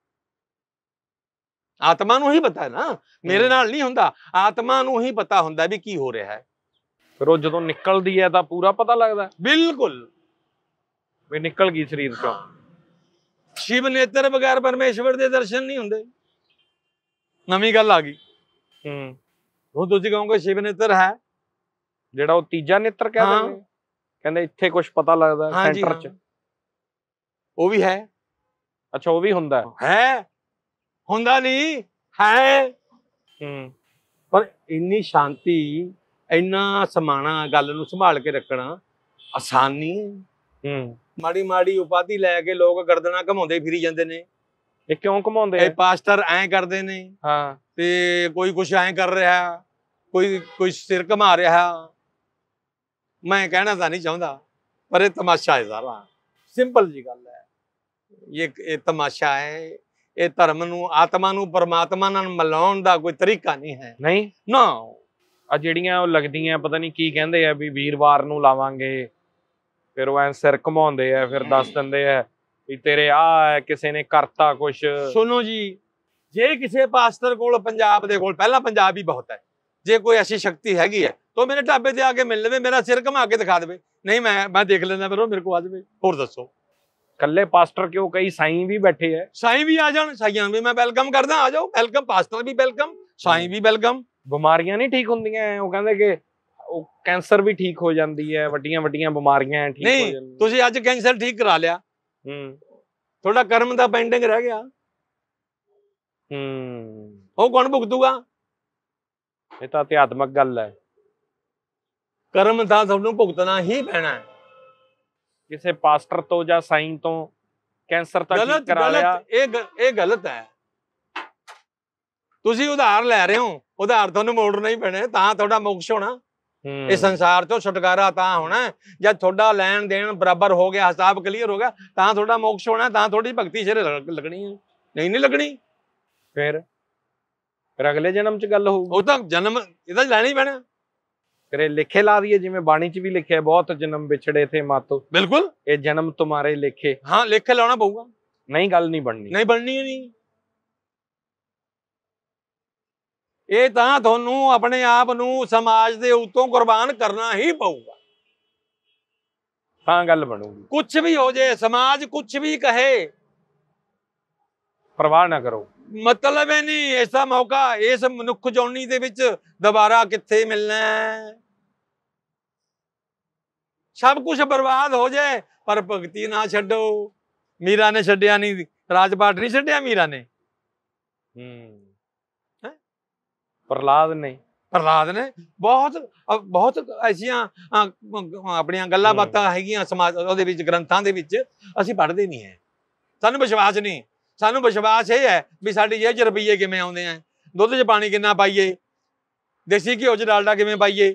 ਆਤਮਾ ਨੂੰ ਹੀ ਪਤਾ ਹੈ ਨਾ, ਮੇਰੇ ਨਾਲ ਨਹੀਂ ਹੁੰਦਾ। ਆਤਮਾ ਨੂੰ ਹੀ ਪਤਾ ਹੁੰਦਾ ਵੀ ਕੀ ਹੋ ਰਿਹਾ ਹੈ। ਫਿਰ ਉਹ ਜਦੋਂ ਨਿਕਲਦੀ ਹੈ ਤਾਂ ਪੂਰਾ ਪਤਾ ਲੱਗਦਾ? ਬਿਲਕੁਲ ਵੀ ਨਿਕਲ ਗਈ ਸਰੀਰ ਚੋਂ। ਸ਼ਿਵ ਨੇਤਰ ਬਗੈਰ ਪਰਮੇਸ਼ਵਰ ਦੇ ਦਰਸ਼ਨ ਨਹੀਂ ਹੁੰਦੇ। ਨਵੀਂ ਗੱਲ ਆ ਗਈ। ਹੂੰ ਹੁਣ ਤੁਸੀਂ ਕਹੋਗੇ ਸ਼ਿਵ ਨੇਤਰ ਹੈ, ਜਿਹੜਾ ਉਹ ਤੀਜਾ ਨੇਤਰ ਕਹਿ ਦਿੰਦੇ, ਕਹਿੰਦੇ ਇੱਥੇ ਕੁਝ ਪਤਾ ਲੱਗਦਾ ਸੈਂਟਰ 'ਚ, ਉਹ ਵੀ ਹੈ। ਅੱਛਾ, ਉਹ ਵੀ ਹੁੰਦਾ ਹੈ? ਹੁੰਦਾ ਨਹੀਂ ਹੈ। ਹੂੰ ਪਰ ਇੰਨੀ ਸ਼ਾਂਤੀ, ਇੰਨਾ ਸਮਾਣਾ, ਗੱਲ ਨੂੰ ਸੰਭਾਲ ਕੇ ਰੱਖਣਾ ਆਸਾਨ ਨਹੀਂ ਹੈ। ਹੂੰ ਮਾੜੀ ਮਾੜੀ ਉਪਾਧੀ ਲੈ ਕੇ ਲੋਕ ਗਰਦਨਾਂ ਘਮਾਉਂਦੇ ਫਿਰੀ ਜਾਂਦੇ ਨੇ। ਇਹ ਕਿਉਂ ਘਮਾਉਂਦੇ? ਇਹ ਪਾਸਟਰ ਐਂ ਕਰਦੇ ਨੇ, ਹਾਂ, ਤੇ ਕੋਈ ਕੁਛ ਐਂ ਕਰ ਰਿਹਾ, ਕੋਈ ਕੋਈ ਸਿਰ ਘਮਾ ਰਿਹਾ। ਮੈਂ ਕਹਿਣਾ ਤਾਂ ਨਹੀਂ ਚਾਹੁੰਦਾ, ਪਰ ਇਹ ਤਮਾਸ਼ਾ ਹੈ ਸਾਰਾ। ਸਿੰਪਲ ਜੀ ਗੱਲ ਹੈ। ਇਹ ਇਹ ਤਮਾਸ਼ਾ ਹੈ। ਇਹ ਧਰਮ ਨੂੰ, ਆਤਮਾ ਨੂੰ ਪਰਮਾਤਮਾ ਨਾਲ ਮਿਲਾਉਣ ਦਾ ਕੋਈ ਤਰੀਕਾ ਨਹੀਂ ਹੈ। ਨਹੀਂ ਨਾ, ਆ ਜਿਹੜੀਆਂ ਉਹ ਲੱਗਦੀਆਂ ਪਤਾ ਨਹੀਂ ਕੀ ਕਹਿੰਦੇ ਆ ਵੀ ਵੀਰਵਾਰ ਨੂੰ ਲਾਵਾਂਗੇ, ਫਿਰ ਉਹ ਐ ਸਿਰ ਘਮਾਉਂਦੇ ਆ, ਫਿਰ ਦੱਸ ਦਿੰਦੇ ਆ ਵੀ ਤੇਰੇ ਆ ਕਿਸੇ ਨੇ ਕਰਤਾ ਕੁਛ। ਸੁਣੋ ਜੀ, ਜੇ ਕਿਸੇ ਪਾਸਟਰ ਕੋਲ, ਪੰਜਾਬ ਦੇ ਕੋਲ, ਪਹਿਲਾਂ ਪੰਜਾਬ ਹੀ ਬਹੁਤ ਹੈ, ਜੇ ਕੋਈ ਐਸੀ ਸ਼ਕਤੀ ਹੈਗੀ ਹੈ ਤਾਂ ਮੇਰੇ ਢਾਬੇ ਤੇ ਆ ਕੇ ਮਿਲ ਲਵੇ, ਮੇਰਾ ਸਿਰ ਘੁਮਾ ਕੇ ਦਿਖਾ ਦੇਵੇ। ਨਹੀਂ, ਮੈਂ ਮੈਂ ਦੇਖ ਲੈਂਦਾ, ਫਿਰ ਉਹ ਮੇਰੇ ਕੋਲ ਆ ਜਾਵੇ। ਹੋਰ ਦੱਸੋ। ਕੱਲੇ ਪਾਸਟਰ ਕਿਉਂ, ਕਈ ਸਾਈਂ ਵੀ ਬੈਠੇ ਆ। ਸਾਈਂ ਵੀ ਆ ਜਾਣ, ਸਾਈਆਂ ਵੀ ਮੈਂ ਵੈਲਕਮ ਕਰਦਾ, ਆ ਜਾਓ, ਵੈਲਕਮ। ਪਾਸਟਰ ਵੀ ਵੈਲਕਮ, ਸਾਈਂ ਵੀ ਵੈਲਕਮ। ਬਿਮਾਰੀਆਂ ਨਹੀਂ ਠੀਕ ਹੁੰਦੀਆਂ? ਉਹ ਕਹਿੰਦੇ ਕਿ ਉਹ ਕੈਂਸਰ ਵੀ ਠੀਕ ਹੋ ਜਾਂਦੀ ਹੈ, ਵੱਡੀਆਂ ਵੱਡੀਆਂ ਬਿਮਾਰੀਆਂ ਠੀਕ ਹੋ ਜਾਂਦੀਆਂ। ਨਹੀਂ, ਤੁਸੀਂ ਅੱਜ ਕੈਂਸਰ ਠੀਕ ਕਰਾ ਲਿਆ, ਹੂੰ ਤੁਹਾਡਾ ਕਰਮ ਦਾ ਪੈਂਡਿੰਗ ਰਹਿ ਗਿਆ। ਹੂੰ ਉਹ ਕੌਣ ਭੁਗਤੂਗਾ? ਇਹ ਤਾਂ ਅਧਿਆਤਮਕ ਗੱਲ ਹੈ। ਕਰਮ ਤਾਂ ਤੁਹਾਨੂੰ ਭੁਗਤਣਾ ਹੀ ਪੈਣਾ ਹੈ। ਕਿਸੇ ਪਾਸਟਰ ਤੋਂ ਜਾਂ ਸਾਈਂ ਤੋਂ ਕੈਂਸਰ ਤਾਂ ਠੀਕ ਕਰਾ ਲਿਆ, ਇਹ ਇਹ ਗਲਤ ਹੈ। ਤੁਸੀਂ ਉਧਾਰ ਲੈ ਰਹੇ ਹੋ, ਉਧਾਰ ਤੁਹਾਨੂੰ ਮੋੜਨਾ ਹੀ ਪੈਣਾ, ਤਾਂ ਤੁਹਾਡਾ ਮੋਕਸ਼ ਹੋਣਾ। ਇਹ ਸੰਸਾਰ ਤੋਂ ਛੁਟਕਾਰਾ ਤਾਂ ਹੋਣਾ ਜਦ ਤੁਹਾਡਾ ਲੈਣ ਦੇਣ ਬਰਾਬਰ ਹੋ ਗਿਆ, ਹਿਸਾਬ ਕਲੀਅਰ ਹੋ ਗਿਆ, ਤਾਂ ਤੁਹਾਡਾ ਮੋਕਸ਼ ਹੋਣਾ, ਤਾਂ ਤੁਹਾਡੀ ਭਗਤੀ ਸਿਰੇ ਲੱਗਣੀ ਹੈ। ਨਹੀਂ ਨਹੀਂ ਲੱਗਣੀ। ਫਿਰ ਫਿਰ ਅਗਲੇ ਜਨਮ 'ਚ ਗੱਲ ਹੋਊਗੀ। ਉਹ ਤਾਂ ਜਨਮ ਇਹਦਾ ਲੈਣਾ ਹੀ ਪੈਣਾ। ਫਿਰ ਇਹ ਲਿਖੇ ਲਾ ਦਈਏ, ਜਿਵੇਂ ਬਾਣੀ 'ਚ ਵੀ ਲਿਖਿਆ, ਬਹੁਤ ਜਨਮ ਵਿਛੜੇ ਥੇ ਮਾਤੋ। ਬਿਲਕੁਲ, ਇਹ ਜਨਮ ਤੁਹਾਰੇ ਲਿਖੇ। ਹਾਂ, ਲਿਖ ਲਾਉਣਾ ਪਊਗਾ। ਨਹੀਂ, ਗੱਲ ਨਹੀਂ ਬਣਨੀ। ਨਹੀਂ ਬਣਨੀ ਹੀ ਨਹੀਂ। ਇਹ ਤਾਂ ਤੁਹਾਨੂੰ ਆਪਣੇ ਆਪ ਨੂੰ ਸਮਾਜ ਦੇ ਉੱਤੋਂ ਕੁਰਬਾਨ ਕਰਨਾ ਹੀ ਪਊਗਾ, ਤਾਂ ਗੱਲ ਬਣੂਗੀ। ਕੁਛ ਵੀ ਹੋ ਜਾਏ, ਸਮਾਜ ਕੁਛ ਵੀ ਕਹੇ, ਪਰਵਾਹ ਨਾ ਕਰੋ। ਮਤਲਬ ਹੀ ਨਹੀਂ ਐਸਾ ਮੌਕਾ ਇਸ ਮਨੁੱਖ ਜੌਨੀ ਦੇ ਵਿੱਚ ਦੁਬਾਰਾ ਕਿੱਥੇ ਮਿਲਣਾ ਹੈ। ਸਭ ਕੁਝ ਬਰਬਾਦ ਹੋ ਜਾਏ ਪਰ ਭਗਤੀ ਨਾ ਛੱਡੋ। ਮੀਰਾ ਨੇ ਛੱਡਿਆ ਨਹੀਂ, ਰਾਜ ਪਾਠ ਨਹੀਂ ਛੱਡਿਆ ਮੀਰਾ ਨੇ। ਹੂੰ ਹੈਂ? ਪ੍ਰਹਲਾਦ ਨੇ ਪ੍ਰਹਲਾਦ ਨੇ ਬਹੁਤ ਬਹੁਤ ਐਸੀਆਂ ਆਪਣੀਆਂ ਗੱਲਾਂ ਬਾਤਾਂ ਹੈਗੀਆਂ ਸਮਾਜ ਉਹਦੇ ਵਿੱਚ, ਗ੍ਰੰਥਾਂ ਦੇ ਵਿੱਚ, ਅਸੀਂ ਪੜ੍ਹਦੇ ਨਹੀਂ ਹੈ। ਸਾਨੂੰ ਵਿਸ਼ਵਾਸ ਨਹੀਂ। ਸਾਨੂੰ ਵਿਸ਼ਵਾਸ ਇਹ ਹੈ ਵੀ ਸਾਡੀ ਜੇਬ 'ਚ ਰੁਪਈਏ ਕਿਵੇਂ ਆਉਂਦੇ ਆ, ਦੁੱਧ 'ਚ ਪਾਣੀ ਕਿੰਨਾ ਪਾਈਏ, ਦੇਸੀ ਘਿਓ 'ਚ ਡਾਲਡਾ ਕਿਵੇਂ ਪਾਈਏ,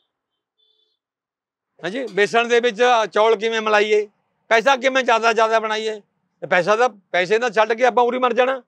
ਹਾਂਜੀ, ਬੇਸਣ ਦੇ ਵਿੱਚ ਚੌਲ ਕਿਵੇਂ ਮਿਲਾਈਏ, ਪੈਸਾ ਕਿਵੇਂ ਜ਼ਿਆਦਾ ਜ਼ਿਆਦਾ ਬਣਾਈਏ। ਪੈਸਾ ਦਾ ਪੈਸੇ ਨਾਲ ਛੱਡ ਕੇ ਆਪਾਂ ਉਰੀ ਮਰ ਜਾਣਾ।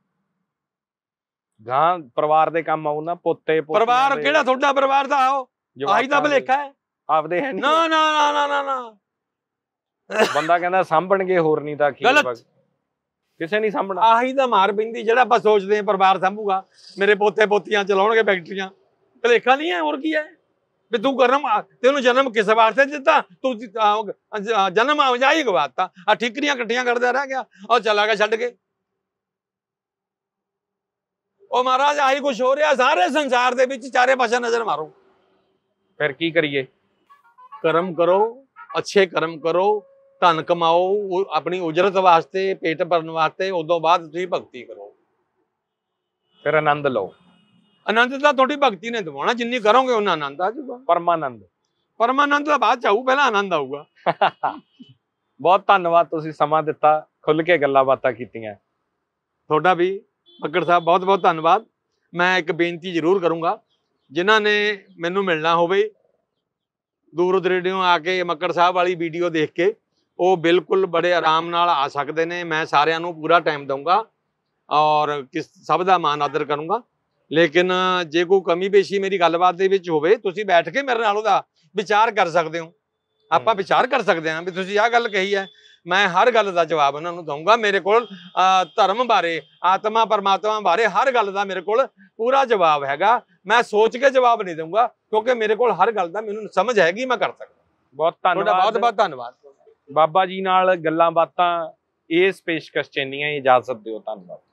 ਗਾਂ ਪਰਿਵਾਰ ਦੇ ਕੰਮ ਆਉ ਨਾ, ਪੋਤੇ ਪਰਿਵਾਰ ਕਿਹੜਾ ਤੁਹਾਡਾ ਪਰਿਵਾਰ ਦਾ ਆਓ, ਆਹੀ ਤਾਂ ਭੁਲੇਖਾ ਹੈ। ਆਪਦੇ ਹੈ ਨਾ ਨਾ ਨਾ ਨਾ ਨਾ ਨਾ ਬੰਦਾ ਕਹਿੰਦਾ ਸਾਂਭਣਗੇ, ਹੋਰ ਨਹੀਂ ਤਾਂ ਕੀ, ਗਲਤ। ਕਿਸੇ ਨਹੀਂ ਸਾਂਭਣਾ। ਆਹੀ ਤਾਂ ਮਾਰ ਪੈਂਦੀ ਜਿਹੜਾ ਆਪਾਂ ਸੋਚਦੇ ਹਾਂ ਪਰਿਵਾਰ ਸਾਂਭੂਗਾ, ਮੇਰੇ ਪੋਤੇ ਪੋਤੀਆਂ ਚਲਾਉਣਗੇ ਫੈਕਟਰੀਆਂ। ਭੁਲੇਖਾ ਨਹੀਂ ਹੈ, ਹੋਰ ਕੀ ਹੈ। ਵੀ ਤੂੰ ਕਰਮ ਤੈਨੂੰ ਜਨਮ ਕਿਸ ਵਾਸਤੇ ਦਿੱਤਾ, ਤੂੰ ਜਨਮ ਆਵਾਜਾਈ ਗਵਾਤਾ, ਆ ਠੀਕਰੀਆਂ ਇਕੱਠੀਆਂ ਕਰਦਾ ਰਹਿ ਗਿਆ ਔਰ ਚਲਾ ਗਿਆ ਛੱਡ ਕੇ। ਉਹ ਮਹਾਰਾਜ ਆਹੀ ਕੁਛ ਹੋ ਰਿਹਾ ਸਾਰੇ ਸੰਸਾਰ ਦੇ ਵਿੱਚ, ਚਾਰੇ ਪਾਸੇ ਨਜ਼ਰ ਮਾਰੋ। ਫਿਰ ਕੀ ਕਰੀਏ? ਕਰਮ ਕਰੋ, ਅੱਛੇ ਕਰਮ ਕਰੋ, ਧਨ ਕਮਾਓ ਆਪਣੀ ਉਜਰਤ ਵਾਸਤੇ, ਪੇਟ ਭਰਨ ਵਾਸਤੇ, ਉਦੋਂ ਬਾਅਦ ਤੁਸੀਂ ਭਗਤੀ ਕਰੋ। ਫਿਰ ਆਨੰਦ ਲਓ। ਆਨੰਦ ਤਾਂ ਤੁਹਾਡੀ ਭਗਤੀ ਨੇ ਦਿਵਾਉਣਾ, ਜਿੰਨੀ ਕਰੋਗੇ ਉਹਨਾਂ ਆਨੰਦ ਆ ਜਾਊਗਾ। ਪਰਮਾਨੰਦ। ਪਰਮਾਨੰਦ ਤਾਂ ਬਾਅਦ ਚ ਆਊ, ਪਹਿਲਾਂ ਆਨੰਦ ਆਊਗਾ। ਬਹੁਤ ਧੰਨਵਾਦ, ਤੁਸੀਂ ਸਮਾਂ ਦਿੱਤਾ, ਖੁੱਲ ਕੇ ਗੱਲਾਂ ਬਾਤਾਂ ਕੀਤੀਆਂ। ਤੁਹਾਡਾ ਵੀ ਮੱਕੜ ਸਾਹਿਬ ਬਹੁਤ ਬਹੁਤ ਧੰਨਵਾਦ। ਮੈਂ ਇੱਕ ਬੇਨਤੀ ਜ਼ਰੂਰ ਕਰੂੰਗਾ, ਜਿਨ੍ਹਾਂ ਨੇ ਮੈਨੂੰ ਮਿਲਣਾ ਹੋਵੇ ਦੂਰ ਦਰੇਡਿਓਂ ਆ ਕੇ ਮੱਕੜ ਸਾਹਿਬ ਵਾਲੀ ਵੀਡੀਓ ਦੇਖ ਕੇ, ਉਹ ਬਿਲਕੁਲ ਬੜੇ ਆਰਾਮ ਨਾਲ ਆ ਸਕਦੇ ਨੇ। ਮੈਂ ਸਾਰਿਆਂ ਨੂੰ ਪੂਰਾ ਟਾਈਮ ਦਊਂਗਾ ਔਰ ਕਿਸ ਸਭ ਦਾ ਮਾਨ ਆਦਰ ਕਰੂੰਗਾ। ਲੇਕਿਨ ਜੇ ਕੋਈ ਕਮੀ ਪੇਸ਼ੀ ਮੇਰੀ ਗੱਲਬਾਤ ਦੇ ਵਿੱਚ ਹੋਵੇ, ਤੁਸੀਂ ਬੈਠ ਕੇ ਮੇਰੇ ਨਾਲ ਉਹਦਾ ਵਿਚਾਰ ਕਰ ਸਕਦੇ ਹੋ। ਆਪਾਂ ਵਿਚਾਰ ਕਰ ਸਕਦੇ ਹਾਂ ਵੀ ਤੁਸੀਂ ਆਹ ਗੱਲ ਕਹੀ ਹੈ, ਮੈਂ ਹਰ ਗੱਲ ਦਾ ਜਵਾਬ ਉਹਨਾਂ ਨੂੰ ਦਊਂਗਾ। ਮੇਰੇ ਕੋਲ ਧਰਮ ਬਾਰੇ, ਆਤਮਾ ਪਰਮਾਤਮਾ ਬਾਰੇ ਹਰ ਗੱਲ ਦਾ ਮੇਰੇ ਕੋਲ ਪੂਰਾ ਜਵਾਬ ਹੈਗਾ। ਮੈਂ ਸੋਚ ਕੇ ਜਵਾਬ ਨਹੀਂ ਦਊਂਗਾ, ਕਿਉਂਕਿ ਮੇਰੇ ਕੋਲ ਹਰ ਗੱਲ ਦਾ ਮੈਨੂੰ ਸਮਝ ਹੈਗੀ, ਮੈਂ ਕਰ ਸਕਦਾ। ਬਹੁਤ ਧੰਨਵਾਦ, ਬਹੁਤ ਬਹੁਤ ਧੰਨਵਾਦ। ਬਾਬਾ ਜੀ ਨਾਲ ਗੱਲਾਂ ਬਾਤਾਂ ਇਸ ਪੇਸ਼ਕਸ਼ ਚ ਇੰਨੀਆਂ ਹੀ, ਇਜਾਜ਼ਤ ਦਿਓ। ਧੰਨਵਾਦ।